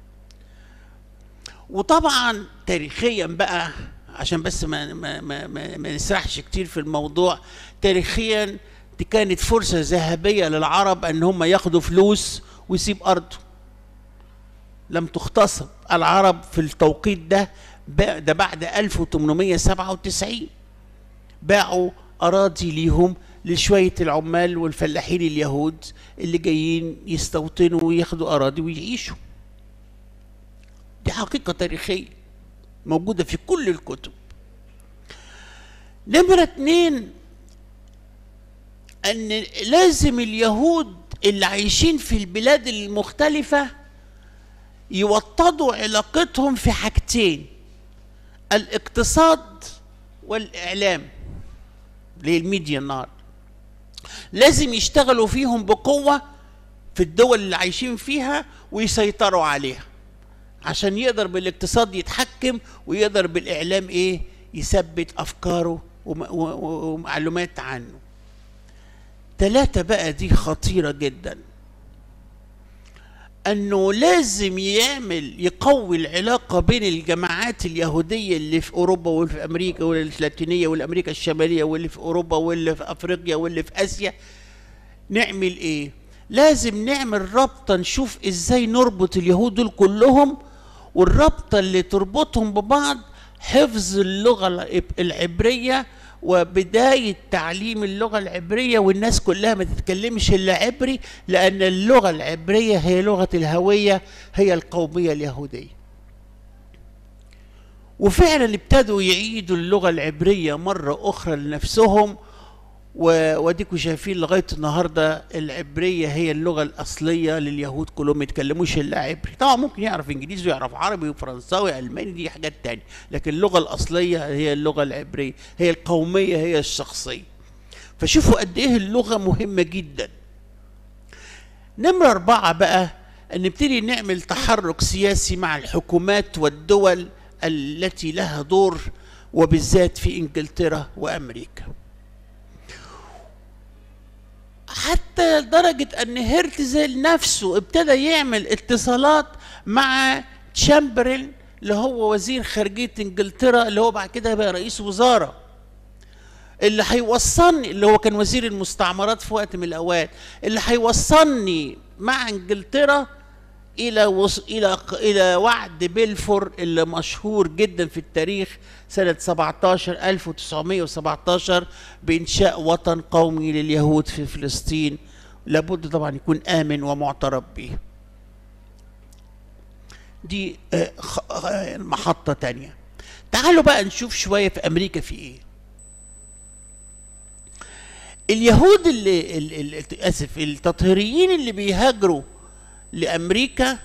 وطبعا تاريخيا بقى، عشان بس ما ما ما, ما, ما نسرحش كتير في الموضوع، تاريخيا دي كانت فرصة ذهبية للعرب ان هم ياخدوا فلوس ويسيب ارضه. لم تغتصب العرب في التوقيت ده، ده بعد ألف وثمانمائة وسبعة وتسعين باعوا اراضي ليهم لشوية العمال والفلاحين اليهود اللي جايين يستوطنوا وياخدوا اراضي ويعيشوا. دي حقيقة تاريخية موجودة في كل الكتب. نمرة اتنين، ان لازم اليهود اللي عايشين في البلاد المختلفة يوطدوا علاقتهم في حاجتين: الاقتصاد والاعلام، للميديا النهارده. لازم يشتغلوا فيهم بقوة في الدول اللي عايشين فيها ويسيطروا عليها، عشان يقدر بالاقتصاد يتحكم ويقدر بالاعلام ايه يثبت افكاره ومعلومات عنه. ثلاثة بقى دي خطيرة جدا. انه لازم يعمل يقوي العلاقه بين الجماعات اليهوديه اللي في اوروبا واللي في امريكا واللي في اللاتينيه واللي امريكا الشماليه واللي في اوروبا واللي في افريقيا واللي في اسيا. نعمل ايه؟ لازم نعمل رابطه نشوف ازاي نربط اليهود دول كلهم، والرابطه اللي تربطهم ببعض حفظ اللغه العبريه وبداية تعليم اللغة العبرية، والناس كلها ما تتكلمش إلا عبري، لأن اللغة العبرية هي لغة الهوية، هي القومية اليهودية. وفعلا ابتدوا يعيدوا اللغة العبرية مرة أخرى لنفسهم، واديكوا شايفين لغاية النهاردة العبرية هي اللغة الأصلية لليهود كلهم، ما يتكلموش إلا عبري. طبعا ممكن يعرف إنجليزي ويعرف عربي وفرنساوي ألماني، دي حاجات تانية، لكن اللغة الأصلية هي اللغة العبرية، هي القومية، هي الشخصية. فشوفوا قد إيه اللغة مهمة جدا. نمرة أربعة بقى، أن نبتدي نعمل تحرك سياسي مع الحكومات والدول التي لها دور، وبالذات في إنجلترا وأمريكا. حتى لدرجة أن هرتزل نفسه ابتدى يعمل اتصالات مع تشامبرلين اللي هو وزير خارجية إنجلترا، اللي هو بعد كده بقى رئيس وزارة، اللي هيوصلني، اللي هو كان وزير المستعمرات في وقت من الأوقات، اللي هيوصلني مع إنجلترا إلى وص... إلى إلى وعد بلفور اللي مشهور جدا في التاريخ سنة سبعتاشر ألف وتسعمائة وسبعتاشر بإنشاء وطن قومي لليهود في فلسطين، لابد طبعا يكون آمن ومعترف به. دي محطة تانية. تعالوا بقى نشوف شوية في أمريكا في إيه. اليهود اللي, اللي آسف التطهيريين اللي بيهاجروا لأمريكا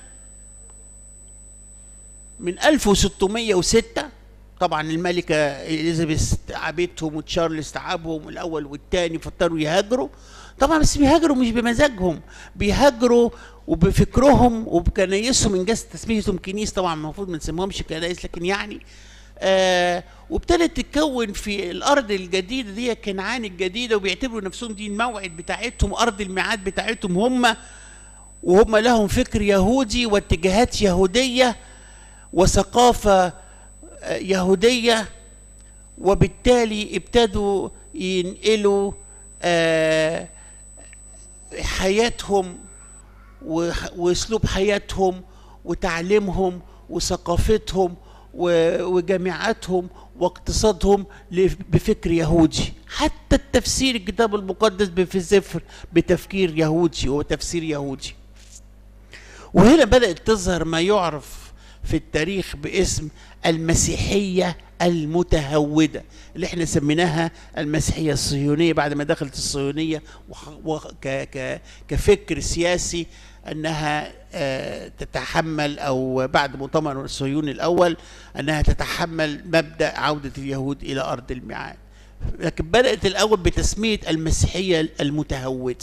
من ألف وستمائة وستة، طبعا الملكة إليزابيث تعبتهم وتشارلز تعبهم الأول والثاني، فاضطروا يهاجروا. طبعا بس بيهاجروا مش بمزاجهم، بيهاجروا وبفكرهم وبكنايسهم، إنجاز تسميتهم كنيس، طبعا المفروض ما نسميهمش كنايس، لكن يعني آه وابتدت تتكون في الأرض الجديدة دي كنعان الجديدة، وبيعتبروا نفسهم دي الموعد بتاعتهم، أرض الميعاد بتاعتهم هم، وهم لهم فكر يهودي واتجاهات يهودية وثقافة يهودية، وبالتالي ابتدوا ينقلوا حياتهم واسلوب حياتهم وتعليمهم وثقافتهم وجامعاتهم واقتصادهم بفكر يهودي. حتى التفسير الكتاب المقدس في سفر بتفكير يهودي وتفسير يهودي. وهنا بدأت تظهر ما يعرف في التاريخ باسم المسيحية المتهودة، اللي احنا سميناها المسيحية الصهيونية بعد ما دخلت الصهيونية كفكر سياسي، أنها تتحمل، أو بعد مؤتمر الصهيوني الأول، أنها تتحمل مبدأ عودة اليهود إلى أرض الميعاد. لكن بدأت الأول بتسمية المسيحية المتهودة.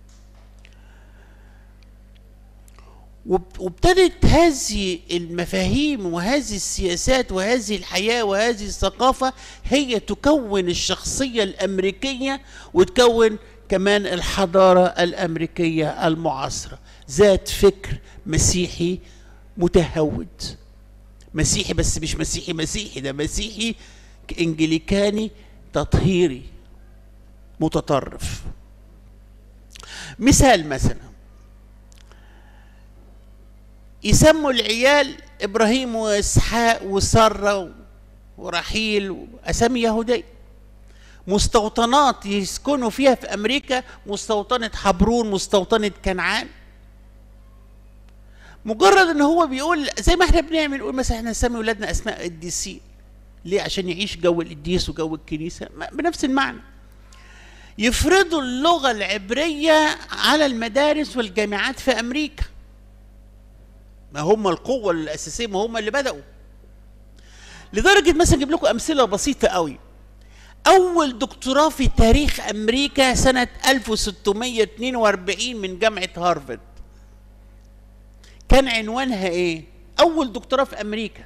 وابتدت هذه المفاهيم وهذه السياسات وهذه الحياة وهذه الثقافة هي تكون الشخصية الأمريكية، وتكون كمان الحضارة الأمريكية المعاصرة، ذات فكر مسيحي متهود. مسيحي بس مش مسيحي مسيحي، ده مسيحي إنجليكاني تطهيري متطرف. مثال مثلا، يسموا العيال إبراهيم وإسحاق وسارة ورحيل، أسامي يهودية. مستوطنات يسكنوا فيها في أمريكا، مستوطنة حبرون، مستوطنة كنعان. مجرد ان هو بيقول زي ما احنا بنعمل، نقول مثلا احنا نسمي ولادنا اسماء قديسين، ليه؟ عشان يعيش جو القديس وجو الكنيسه، بنفس المعنى. يفرضوا اللغه العبريه على المدارس والجامعات في امريكا، ما هم القوه الاساسيه، ما هم اللي بداوا. لدرجه مثلا اجيب لكم امثله بسيطه قوي. اول دكتوراه في تاريخ امريكا سنه ألف وستمائة واثنين وأربعين من جامعه هارفارد، كان عنوانها ايه؟ اول دكتوراه في امريكا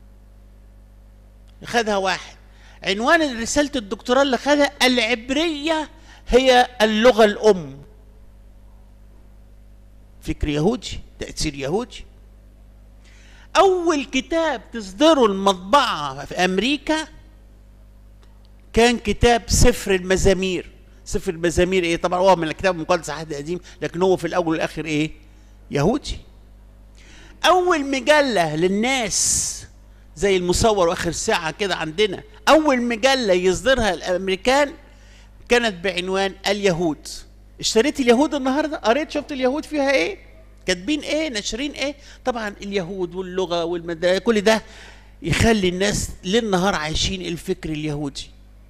خدها واحد، عنوان رساله الدكتوراه اللي خدها العبريه هي اللغه الام. فكر يهودي، تأثير يهودي. أول كتاب تصدره المطبعة في أمريكا كان كتاب سفر المزامير. سفر المزامير إيه؟ طبعا هو من الكتاب المقدس عهد قديم، لكن هو في الأول والآخر إيه؟ يهودي. أول مجلة للناس زي المصور وآخر ساعة كده عندنا، أول مجلة يصدرها الأمريكان كانت بعنوان اليهود. اشتريت اليهود النهارده؟ قريت شفت اليهود فيها إيه؟ كاتبين ايه؟ ناشرين ايه؟ طبعا اليهود واللغه والمدرسه كل ده يخلي الناس ليل نهار عايشين الفكر اليهودي.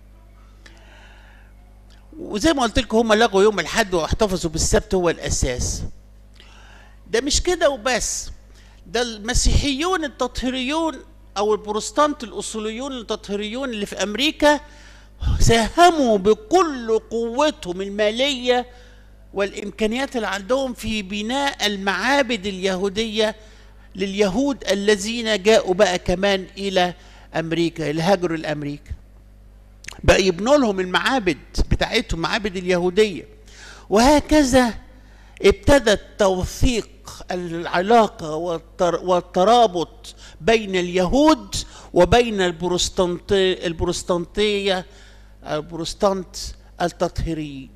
وزي ما قلت لكم هم لغوا يوم الاحد واحتفظوا بالسبت هو الاساس. ده مش كده وبس، ده المسيحيون التطهيريون او البروتستانت الاصوليون التطهيريون اللي في امريكا ساهموا بكل قوتهم الماليه والإمكانيات اللي عندهم في بناء المعابد اليهودية لليهود الذين جاءوا بقى كمان إلى أمريكا، الهاجروا لأمريكا. بقى يبنوا لهم المعابد بتاعتهم، معابد اليهودية. وهكذا ابتدت توثيق العلاقة والترابط بين اليهود وبين البروتستانتية البروتستانتية البروتستانت التطهيريين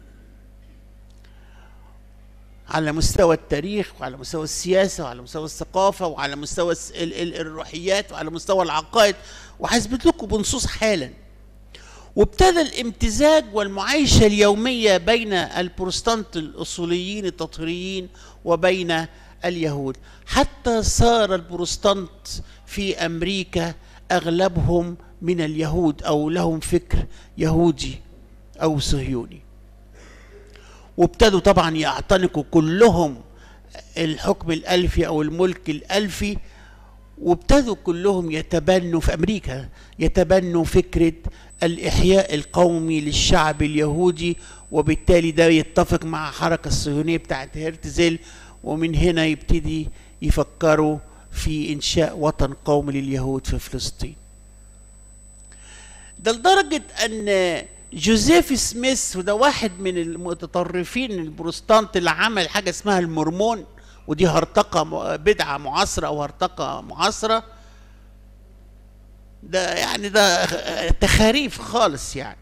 على مستوى التاريخ وعلى مستوى السياسة وعلى مستوى الثقافة وعلى مستوى الروحيات وعلى مستوى العقائد، وهثبت لكم بنصوص حالا. وابتدى الامتزاج والمعايشة اليومية بين البروتستانت الأصوليين التطهيريين وبين اليهود، حتى صار البروتستانت في أمريكا أغلبهم من اليهود أو لهم فكر يهودي أو صهيوني. وابتدوا طبعا يعتنقوا كلهم الحكم الألفي أو الملك الألفي، وابتدوا كلهم يتبنوا في أمريكا يتبنوا فكرة الإحياء القومي للشعب اليهودي، وبالتالي ده يتفق مع الحركة الصهيونية بتاعت هرتزل، ومن هنا يبتدي يفكروا في إنشاء وطن قومي لليهود في فلسطين. ده لدرجة أن جوزيف سميث، وده واحد من المتطرفين البروتستانت اللي عمل حاجة اسمها المورمون، ودي هرطقة بدعة معاصرة أو هرطقة معاصرة، ده يعني ده تخاريف خالص. يعني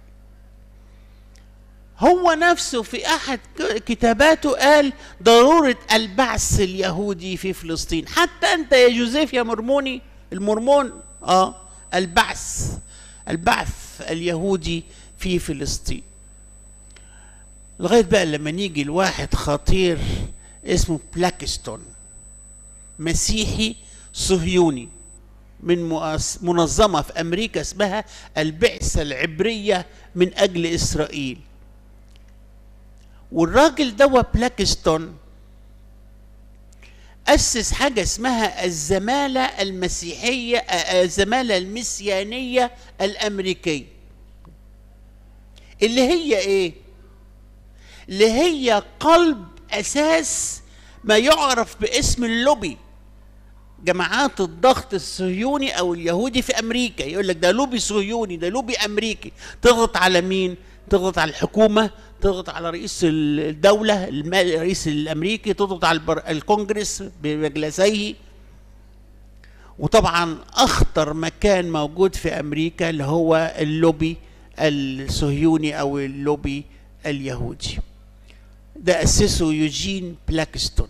هو نفسه في أحد كتاباته قال ضرورة البعث اليهودي في فلسطين. حتى أنت يا جوزيف يا مرموني المورمون آه البعث البعث اليهودي في فلسطين. لغاية بقى لما نيجي لواحد خطير اسمه بلاكستون، مسيحي صهيوني من منظمة في أمريكا اسمها البعثة العبرية من أجل إسرائيل. والراجل ده بلاكستون أسس حاجة اسمها الزمالة المسيحية الزمالة المسيانية الأمريكية، اللي هي إيه؟ اللي هي قلب أساس ما يعرف باسم اللوبي، جماعات الضغط الصهيوني أو اليهودي في أمريكا. يقول لك ده لوبي صهيوني، ده لوبي أمريكي. تضغط على مين؟ تضغط على الحكومة، تضغط على رئيس الدولة الرئيس الأمريكي، تضغط على الكونجرس بمجلسيه. وطبعا أخطر مكان موجود في أمريكا اللي هو اللوبي الصهيوني أو اللوبي اليهودي. ده أسسه يوجين بلاكستون.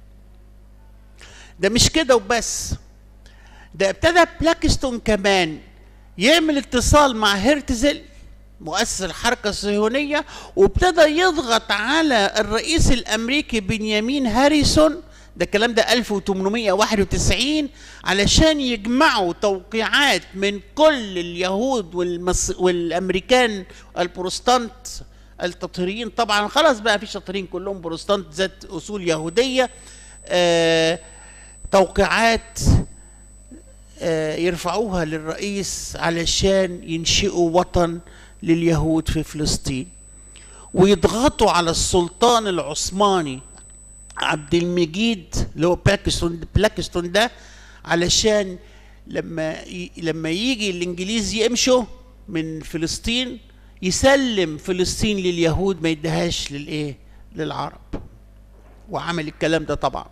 ده مش كده وبس، ده ابتدى بلاكستون كمان يعمل اتصال مع هرتزل مؤسس الحركة الصهيونية، وابتدى يضغط على الرئيس الأمريكي بنيامين هاريسون، ده الكلام ده ألف وثمانمائة وواحد وتسعين، علشان يجمعوا توقيعات من كل اليهود والمص... والأمريكان البروتستانت التطهيريين. طبعا خلاص بقى في شاطرين كلهم بروتستانت ذات أصول يهودية، آه توقيعات آه يرفعوها للرئيس علشان ينشئوا وطن لليهود في فلسطين، ويضغطوا على السلطان العثماني عبد المجيد اللي هو بلاكستون بلاكستون ده، علشان لما لما يجي الانجليز يمشوا من فلسطين يسلم فلسطين لليهود، ما يدهاش للايه؟ للعرب. وعمل الكلام ده طبعا.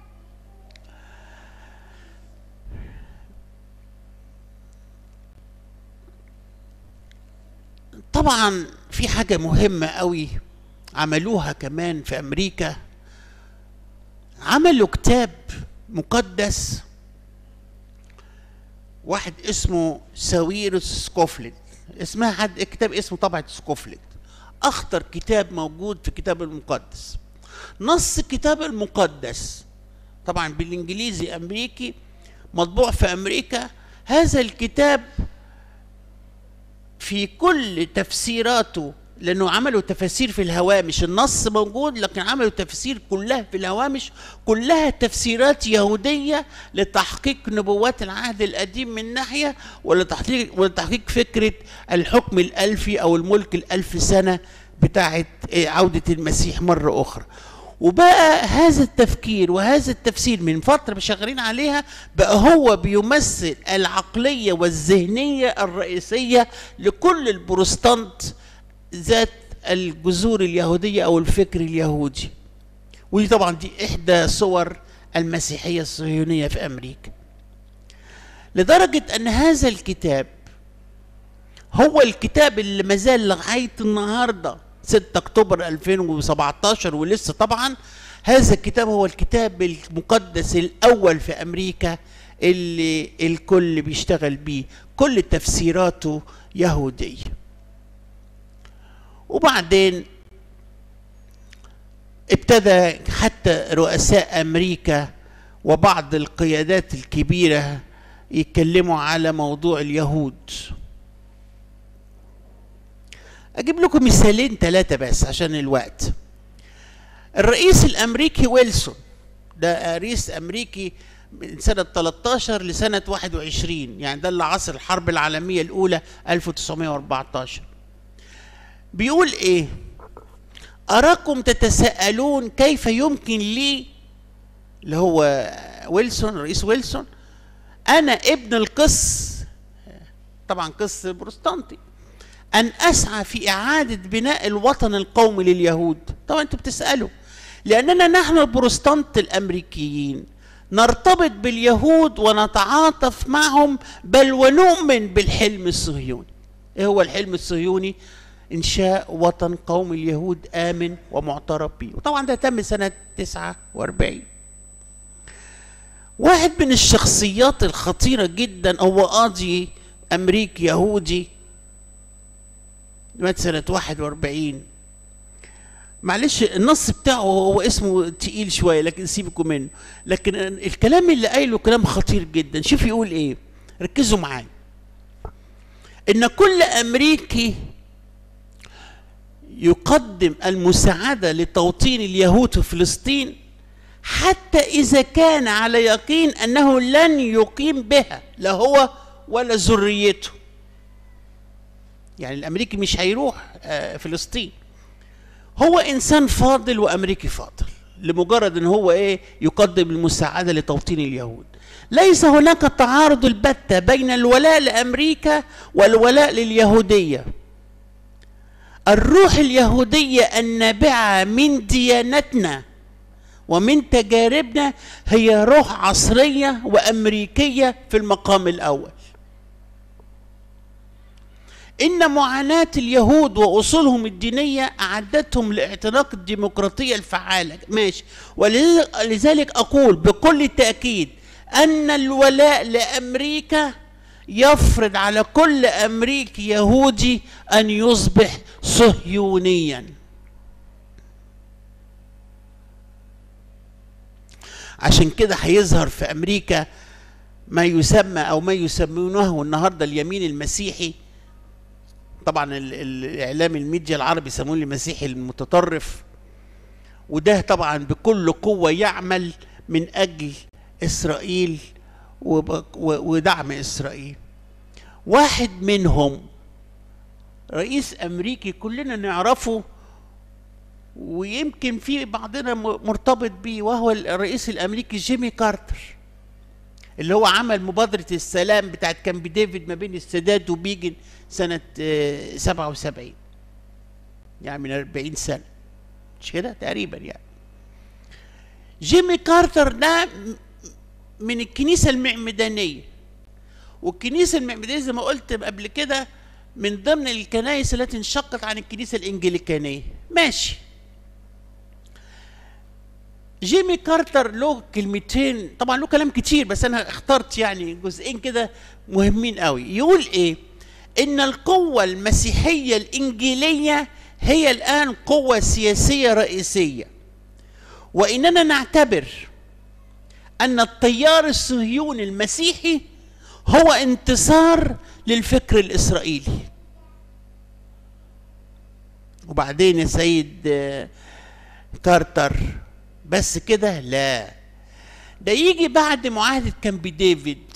طبعا في حاجة مهمة قوي عملوها كمان في أمريكا، عملوا كتاب مقدس، واحد اسمه ساويرس سكوفلد، اسمها حد كتاب اسمه طبعة سكوفلد، أخطر كتاب موجود في الكتاب المقدس. نص الكتاب المقدس طبعا بالإنجليزي أمريكي، مطبوع في أمريكا. هذا الكتاب في كل تفسيراته، لأنه عملوا تفاسير في الهوامش، النص موجود لكن عملوا تفسير كلها في الهوامش، كلها تفسيرات يهودية لتحقيق نبوات العهد القديم من ناحية، ولتحقيق ولتحقيق فكرة الحكم الألفي أو الملك الألف سنة بتاعة عودة المسيح مرة أخرى. وبقى هذا التفكير وهذا التفسير من فترة شغالين عليها، بقى هو بيمثل العقلية والذهنية الرئيسية لكل البروتستانت ذات الجذور اليهودية أو الفكر اليهودي. ودي طبعا دي إحدى صور المسيحية الصهيونية في أمريكا، لدرجة أن هذا الكتاب هو الكتاب اللي مازال لغاية النهاردة ستة أكتوبر ألفين وسبعتاشر، ولسه طبعا هذا الكتاب هو الكتاب المقدس الأول في أمريكا اللي الكل بيشتغل بيه، كل تفسيراته يهودية. وبعدين ابتدى حتى رؤساء أمريكا وبعض القيادات الكبيرة يتكلموا على موضوع اليهود. أجيب لكم مثالين ثلاثة بس عشان الوقت. الرئيس الأمريكي ويلسون، ده رئيس أمريكي من سنة ثلاثة عشر لسنة واحد وعشرين، يعني ده اللي عصر الحرب العالمية الأولى ألف وتسعمائة وأربعة عشر. بيقول إيه؟ أراكم تتساءلون كيف يمكن لي، اللي هو ويلسون، رئيس ويلسون، أنا ابن القس، طبعا قس بروتستانتي، أن أسعى في إعادة بناء الوطن القومي لليهود. طبعا أنتوا بتسألوا لأننا نحن البروتستانت الأمريكيين نرتبط باليهود ونتعاطف معهم، بل ونؤمن بالحلم الصهيوني. إيه هو الحلم الصهيوني؟ إنشاء وطن قومي اليهود آمن ومعترف به، وطبعا ده تم سنة تسعة وأربعين. واحد من الشخصيات الخطيرة جدا هو قاضي أمريكي يهودي مات سنة واحد وأربعين. معلش النص بتاعه هو اسمه تقيل شوية لكن سيبكم منه، لكن الكلام اللي قايله كلام خطير جدا. شوف يقول ايه، ركزوا معايا. ان كل امريكي يقدم المساعدة لتوطين اليهود في فلسطين حتى اذا كان على يقين انه لن يقيم بها لا هو ولا ذريته. يعني الامريكي مش هيروح فلسطين، هو انسان فاضل وامريكي فاضل لمجرد ان هو ايه يقدم المساعده لتوطين اليهود. ليس هناك تعارض البتة بين الولاء لامريكا والولاء لليهوديه. الروح اليهوديه النابعه من ديانتنا ومن تجاربنا هي روح عصريه وامريكيه في المقام الاول. إن معاناة اليهود وأصولهم الدينية أعدتهم لاعتناق الديمقراطية الفعالة، ماشي، ولذلك أقول بكل تأكيد أن الولاء لأمريكا يفرض على كل أمريكي يهودي أن يصبح صهيونيا. عشان كده هيظهر في أمريكا ما يسمى أو ما يسمونه النهاردة اليمين المسيحي. طبعا الاعلام الميديا العربي يسمونه المسيحي المتطرف، وده طبعا بكل قوه يعمل من اجل اسرائيل ودعم اسرائيل. واحد منهم رئيس امريكي كلنا نعرفه ويمكن في بعضنا مرتبط بيه، وهو الرئيس الامريكي جيمي كارتر، اللي هو عمل مبادرة السلام بتاعت كامب ديفيد ما بين السادات وبيجن سنة سبعة وسبعين، يعني من أربعين سنة، مش كده تقريبا يعني. جيمي كارتر ده من الكنيسة المعمدانية، والكنيسة المعمدانية زي ما قلت قبل كده من ضمن الكنائس التي انشقت عن الكنيسة الإنجليكانية. ماشي. جيمي كارتر له كلمتين، طبعا له كلام كتير بس أنا اخترت يعني جزئين كده مهمين قوي. يقول إيه؟ إن القوة المسيحية الإنجيلية هي الآن قوة سياسية رئيسية، وإننا نعتبر أن التيار الصهيوني المسيحي هو انتصار للفكر الإسرائيلي. وبعدين يا سيد كارتر بس كده؟ لا، ده يجي بعد معاهدة كامب ديفيد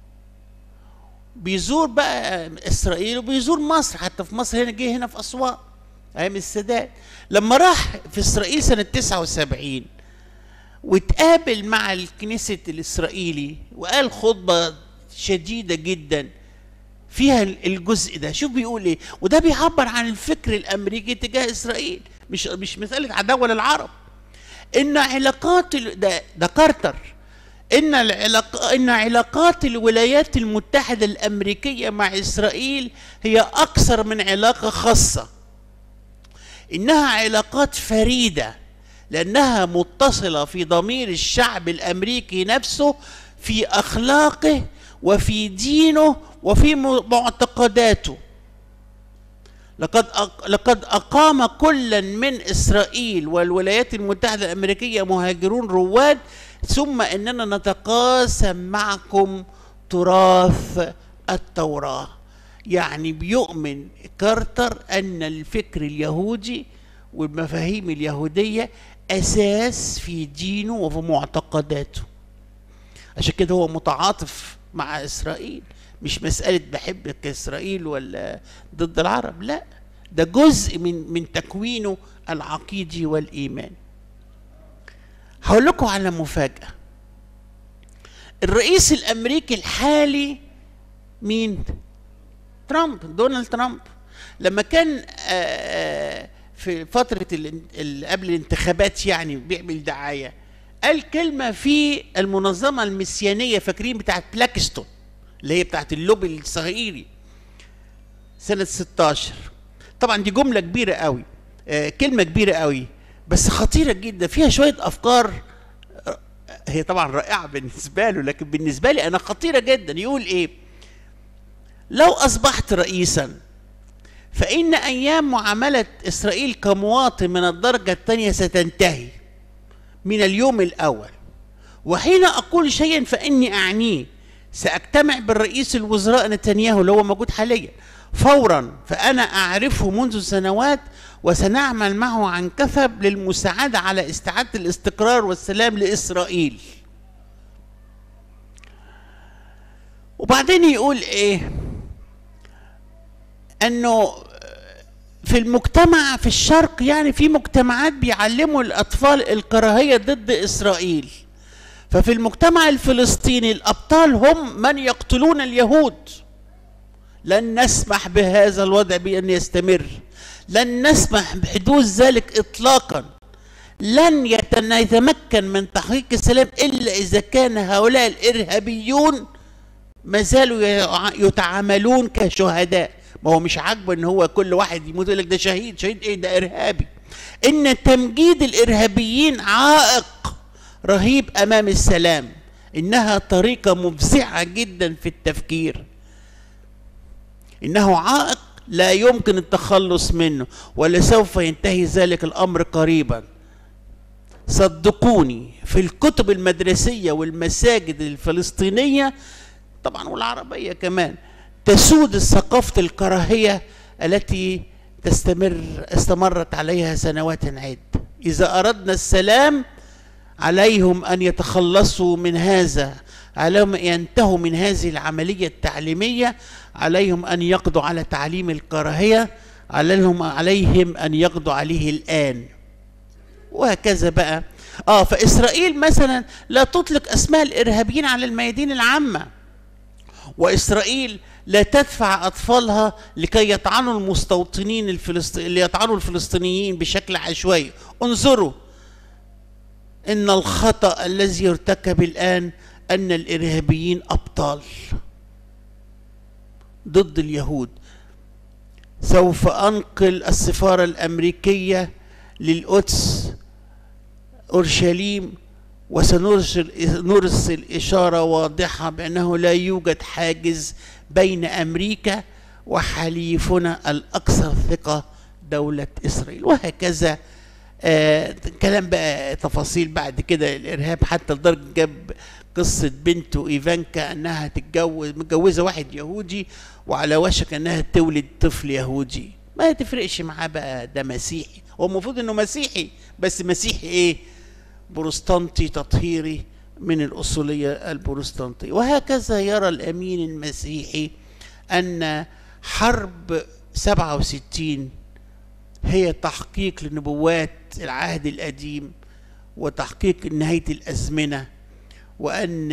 بيزور بقى إسرائيل وبيزور مصر، حتى في مصر هنا جه هنا في أسوان أيام السادات. لما راح في إسرائيل سنة تسعة وسبعين واتقابل مع الكنيسة الإسرائيلي وقال خطبة شديدة جدا فيها الجزء ده. شوف بيقول ايه، وده بيعبر عن الفكر الامريكي تجاه اسرائيل، مش مش مسألة عداوة للعرب. ان علاقات ده, ده كارتر ان العلاق ان علاقات الولايات المتحدة الامريكية مع اسرائيل هي اكثر من علاقة خاصة، انها علاقات فريدة لانها متصلة في ضمير الشعب الامريكي نفسه، في اخلاقه وفي دينه وفي معتقداته. لقد لقد أقام كلا من إسرائيل والولايات المتحدة الأمريكية مهاجرون رواد، ثم إننا نتقاسم معكم تراث التوراة. يعني بيؤمن كارتر أن الفكر اليهودي والمفاهيم اليهودية أساس في دينه وفي معتقداته، عشان كده هو متعاطف مع إسرائيل. مش مسألة بحبك إسرائيل ولا ضد العرب، لا، ده جزء من من تكوينه العقيدي والإيمان. هقول لكم على مفاجأة. الرئيس الأمريكي الحالي مين؟ ترامب، دونالد ترامب. لما كان في فترة قبل الانتخابات يعني بيعمل دعاية، قال كلمة في المنظمة المسيانية، فاكرين بتاعت بلاكستون اللي هي بتاعت اللوبي الصهيوني سنة ستاشر. طبعا دي جملة كبيرة قوي، آه كلمة كبيرة قوي بس خطيرة جدا، فيها شوية أفكار هي طبعا رائعة بالنسبة له، لكن بالنسبة لي أنا خطيرة جدا. يقول إيه؟ لو أصبحت رئيسا فإن أيام معاملة إسرائيل كمواطن من الدرجة الثانية ستنتهي من اليوم الأول، وحين أقول شيئا فإني أعنيه. سأجتمع بالرئيس الوزراء نتنياهو اللي هو موجود حاليا فورا، فأنا أعرفه منذ سنوات، وسنعمل معه عن كثب للمساعدة على استعادة الاستقرار والسلام لإسرائيل. وبعدين يقول إيه؟ أنه في المجتمع في الشرق، يعني في مجتمعات بيعلموا الأطفال الكراهية ضد إسرائيل، ففي المجتمع الفلسطيني الأبطال هم من يقتلون اليهود. لن نسمح بهذا الوضع بأن يستمر، لن نسمح بحدوث ذلك إطلاقا. لن يتمكن من تحقيق السلام إلا إذا كان هؤلاء الإرهابيون ما زالوا يتعاملون كشهداء. ما هو مش عاجبه ان هو كل واحد يموت يقول لك ده شهيد، شهيد ايه؟ ده ارهابي. ان تمجيد الارهابيين عائق رهيب امام السلام، انها طريقة مفزعة جدا في التفكير، انه عائق لا يمكن التخلص منه، ولسوف ينتهي ذلك الامر قريبا. صدقوني في الكتب المدرسية والمساجد الفلسطينية طبعا والعربية كمان تسود ثقافة الكراهية التي تستمر استمرت عليها سنوات عدة. إذا أردنا السلام عليهم أن يتخلصوا من هذا، عليهم أن ينتهوا من هذه العملية التعليمية، عليهم أن يقضوا على تعليم الكراهية، عليهم عليهم أن يقضوا عليه الآن. وهكذا بقى. آه فإسرائيل مثلا لا تطلق أسماء الإرهابيين على الميادين العامة، وإسرائيل لا تدفع أطفالها لكي يطعنوا المستوطنين الفلسطينيين اللي يطعنوا الفلسطينيين بشكل عشوائي. انظروا إن الخطأ الذي يرتكب الآن أن الإرهابيين أبطال ضد اليهود. سوف أنقل السفارة الأمريكية للقدس أورشليم، وسنرسل نرسل إشارة واضحة بأنه لا يوجد حاجز بين أمريكا وحليفنا الأكثر ثقة دولة إسرائيل. وهكذا آه كلام بقى تفاصيل بعد كده الإرهاب، حتى لدرجة جاب قصة بنته إيفانكا أنها تتجوز متجوزة واحد يهودي وعلى وشك أنها تولد طفل يهودي. ما تفرقش معاه بقى، ده مسيحي، هو المفروض أنه مسيحي، بس مسيحي إيه؟ بروستانتي تطهيري من الأصولية البروستانتية. وهكذا يرى الأمين المسيحي أن حرب سبعة وستين هي تحقيق لنبوات العهد القديم وتحقيق نهاية الأزمنة، وأن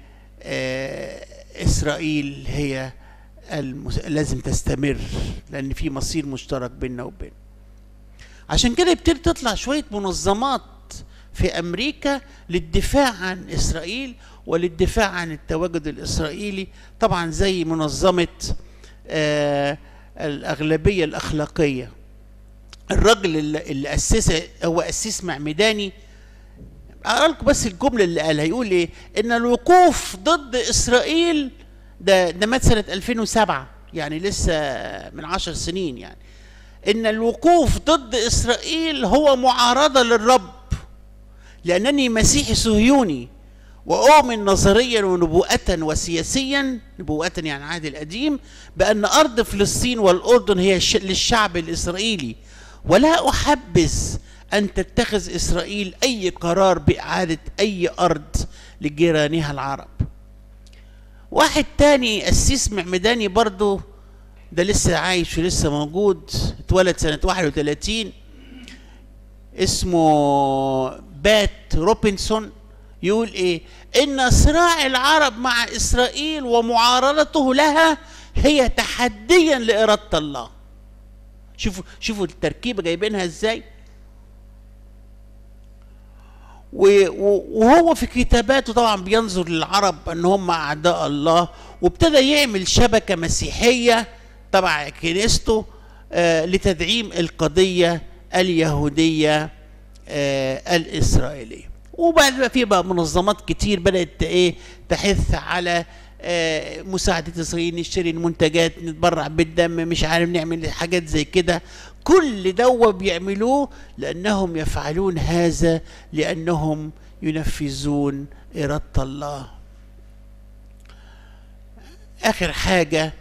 إسرائيل هي المس... لازم تستمر، لأن في مصير مشترك بيننا وبين. عشان كده يبتدي تطلع شوية منظمات في أمريكا للدفاع عن إسرائيل وللدفاع عن التواجد الإسرائيلي، طبعا زي منظمة آه الأغلبية الأخلاقية. الراجل اللي, اللي أسسه هو أسيس معمداني. أقرأ لكم بس الجملة اللي قالها، يقول إيه؟ إن الوقوف ضد إسرائيل ده ده مات سنة ألفين وسبعة، يعني لسه من عشر سنين يعني. إن الوقوف ضد إسرائيل هو معارضة للرب، لأنني مسيحي صهيوني وأؤمن نظريا ونبوءة وسياسيا، نبوءة يعني العهد القديم، بأن أرض فلسطين والأردن هي للشعب الإسرائيلي، ولا أحبذ أن تتخذ إسرائيل أي قرار بإعادة أي أرض لجيرانها العرب. واحد تاني قسيس معمداني برضه، ده لسه عايش ولسه موجود، اتولد سنة واحد وثلاثين، اسمه بات روبنسون، يقول ايه؟ ان صراع العرب مع اسرائيل ومعارضته لها هي تحديا لإرادة الله. شوفوا شوفوا التركيبة جايبينها ازاي. وهو في كتاباته طبعا بينظر للعرب ان هم اعداء الله، وابتدى يعمل شبكة مسيحية تبع كنيسته آه لتدعيم القضية اليهودية آه الإسرائيلية. وبعد بقى في بقى منظمات كتير بدأت ايه تحث على آه مساعدة إسرائيل، نشتري المنتجات، نتبرع بالدم، مش عارف نعمل حاجات زي كده. كل دوا بيعملوه لأنهم يفعلون هذا لأنهم ينفذون إرادة الله. آخر حاجة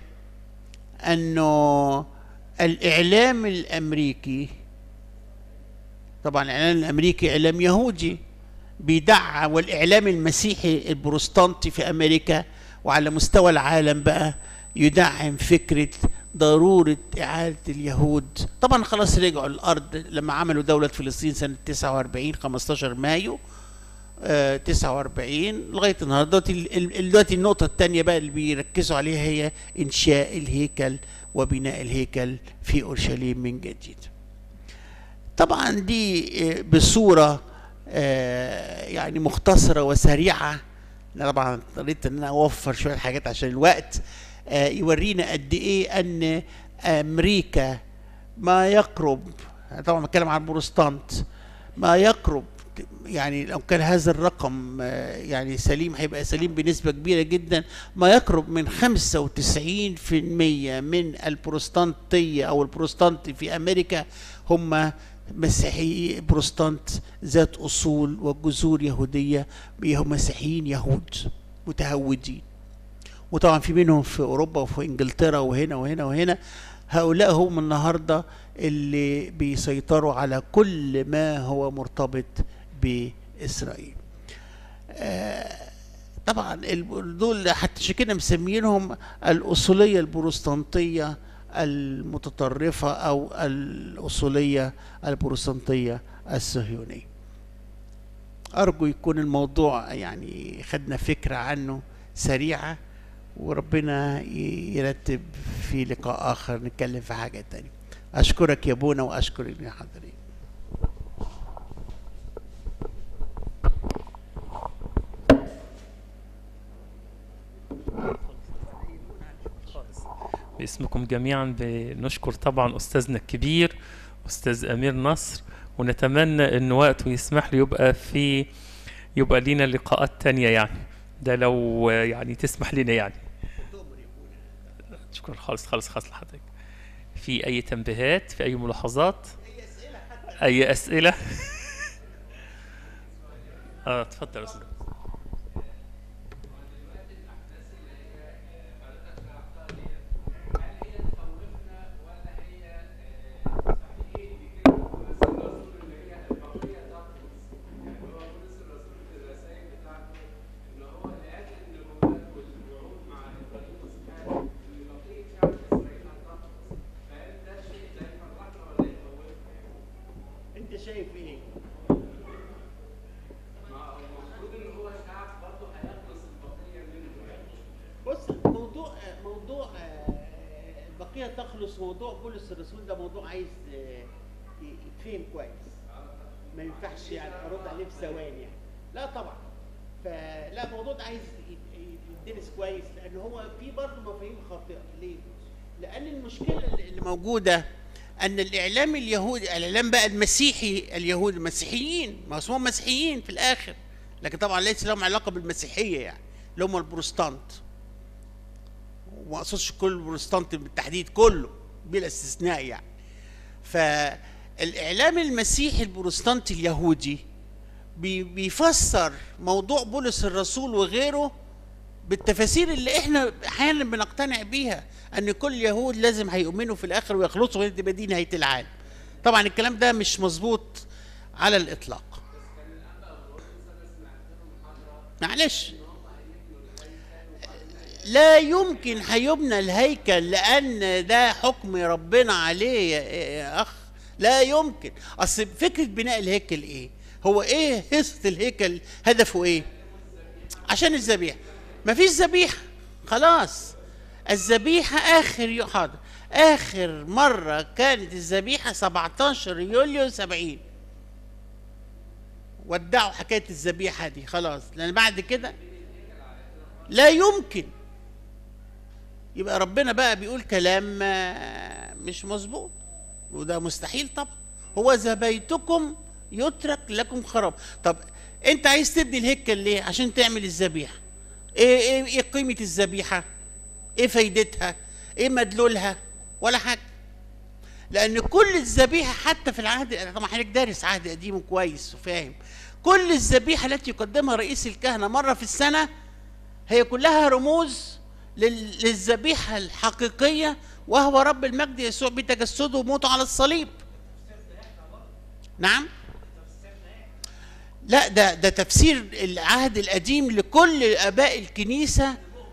أنه الإعلام الأمريكي، طبعا الإعلام الأمريكي إعلام يهودي بيدعم، والإعلام المسيحي البروتستانتي في أمريكا وعلى مستوى العالم بقى يدعم فكرة ضرورة إعادة اليهود. طبعا خلاص رجعوا الأرض لما عملوا دولة فلسطين سنة تسعة وأربعين، خمستاشر مايو آه تسعة وأربعين لغاية النهارده. دلوقتي النقطة الثانية بقى اللي بيركزوا عليها هي إنشاء الهيكل وبناء الهيكل في أورشليم من جديد. طبعا دي بصورة آه يعني مختصرة وسريعة. أنا طبعا اضطريت إن أنا أوفر شوية حاجات عشان الوقت. آه يورينا قد إيه أن أمريكا ما يقرب، طبعا بتكلم عن البروتستانت، ما يقرب، يعني لو كان هذا الرقم يعني سليم هيبقى سليم بنسبة كبيرة جدا، ما يقرب من خمسة وتسعين في المية من البروتستانتية أو البروتستانت في أمريكا هم مسيحي بروتستانت ذات أصول وجذور يهودية، هم مسيحيين يهود متهودين. وطبعا في منهم في أوروبا وفي إنجلترا وهنا وهنا وهنا. هؤلاء هم النهارده اللي بيسيطروا على كل ما هو مرتبط بإسرائيل. آه طبعا دول حتى شكلنا مسمينهم الأصولية البروتستانتية المتطرفة أو الأصولية البروتستانتية الصهيونية. أرجو يكون الموضوع يعني خدنا فكرة عنه سريعة، وربنا يرتب في لقاء آخر نتكلم في حاجة تانية. أشكرك يا بونا وأشكر اللي حاضرين. باسمكم جميعا بنشكر طبعا أستاذنا الكبير أستاذ أمير نصر، ونتمنى إن وقته يسمح لي يبقى في يبقى لينا لقاءات تانية يعني، ده لو يعني تسمح لنا يعني. شكرا خالص خالص خالص لحضرتك. في أي تنبيهات، في أي ملاحظات، أي أسئلة؟ اه اتفضل يا أستاذ. انت شايف ايه؟ بص، موضوع موضوع آه، البقيه تخلص، موضوع بولس الرسول ده موضوع عايز آه، ي- يتفهم كويس. ما ينفعش يعني ارد عليه في ثواني يعني. لا طبعا. فلا، الموضوع ده عايز يت- يدرس كويس، لان هو في برضه مفاهيم خاطئه. ليه؟ لان المشكله اللي موجوده ان الاعلام اليهودي، الاعلام بقى المسيحي اليهودي، المسيحيين، ما اسمهم مسيحيين في الاخر، لكن طبعا ليس لهم علاقه بالمسيحيه يعني، اللي هم البروتستانت. وما اقصدش كل البروتستانت بالتحديد، كله بلا استثناء يعني. فالاعلام المسيحي البروتستانتي اليهودي بي- بيفسر موضوع بولس الرسول وغيره بالتفاسير اللي احنا احيانا بنقتنع بيها، ان كل اليهود لازم هيؤمنوا في الاخر ويخلصوا وهي تبقى دي نهايه العالم. طبعا الكلام ده مش مظبوط على الاطلاق. معلش، لا يمكن هيبنى الهيكل لان ده حكم ربنا عليه يا يا اخ. لا يمكن. اصل فكره بناء الهيكل ايه؟ هو ايه هيصه الهيكل؟ هدفه ايه؟ عشان الذبيحه. مفيش ذبيحه خلاص. الذبيحه اخر يو- حاضر اخر مره كانت الذبيحه سبعتاشر يوليو سبعين. ودعوا حكايه الذبيحه دي خلاص، لان بعد كده لا يمكن. يبقى ربنا بقى بيقول كلام آه، مش مظبوط، وده مستحيل طبعا. هو إذا بيتكم يترك لكم خراب. طب انت عايز تبني الهيكل ليه؟ عشان تعمل الذبيحه. ايه ايه ايه قيمه الذبيحه؟ ايه فايدتها؟ ايه مدلولها؟ ولا حاجه. لان كل الذبيحه حتى في العهد، طبعا حضرتك دارس عهد قديم كويس وفاهم، كل الذبيحه التي يقدمها رئيس الكهنه مره في السنه هي كلها رموز لل- للذبيحه الحقيقيه، وهو رب المجد يسوع بتجسده وموته على الصليب. نعم. لا، ده ده تفسير العهد القديم لكل اباء الكنيسه.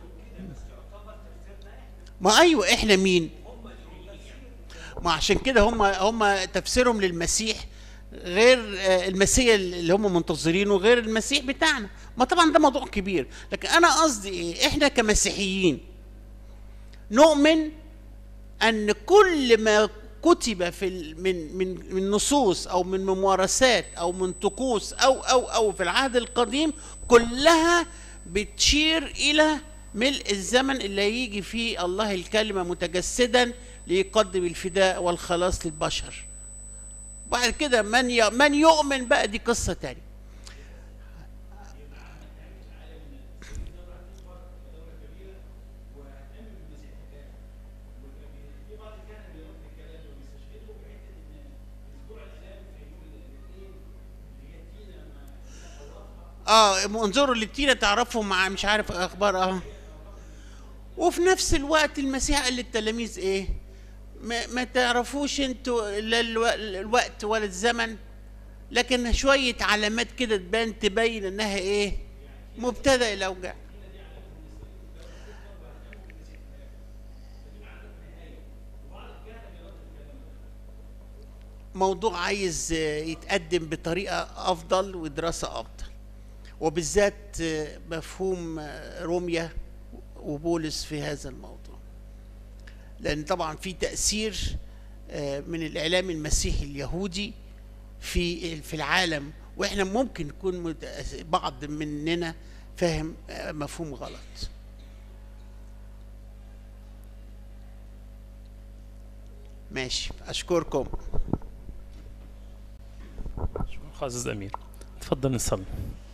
ما ايوه، احنا مين؟ ما عشان كده هم هم تفسيرهم للمسيح غير آه، المسيح اللي هم منتظرينه، غير المسيح بتاعنا. ما طبعا ده موضوع كبير، لكن انا قصدي ايه؟ احنا كمسيحيين نؤمن ان كل ما كتب في ال- من من من نصوص او من ممارسات او من طقوس او او او في العهد القديم كلها بتشير الى ملء الزمن اللي هيجي فيه الله الكلمة متجسدا ليقدم الفداء والخلاص للبشر. بعد كده من ي... من يؤمن بقى دي قصة تانية. اه، انظروا للتينة تعرفوا مع مش عارف اخبار. اه وفي نفس الوقت المسيح قال للتلاميذ ايه؟ ما, ما تعرفوش انتوا لا الو- الوقت ولا الزمن، لكن شوية علامات كده تبان تبين انها ايه؟ مبتدأ الاوجاع. موضوع عايز آه، يتقدم بطريقة افضل ودراسة افضل، وبالذات آه، مفهوم آه، روميا وبولس في هذا الموضوع، لأن طبعا في تأثير آه، من الإعلام المسيحي اليهودي في في العالم، واحنا ممكن يكون متأث- بعض مننا فاهم آه، مفهوم غلط. ماشي، اشكركم. شكرا أستاذ أمير، اتفضل نصلي.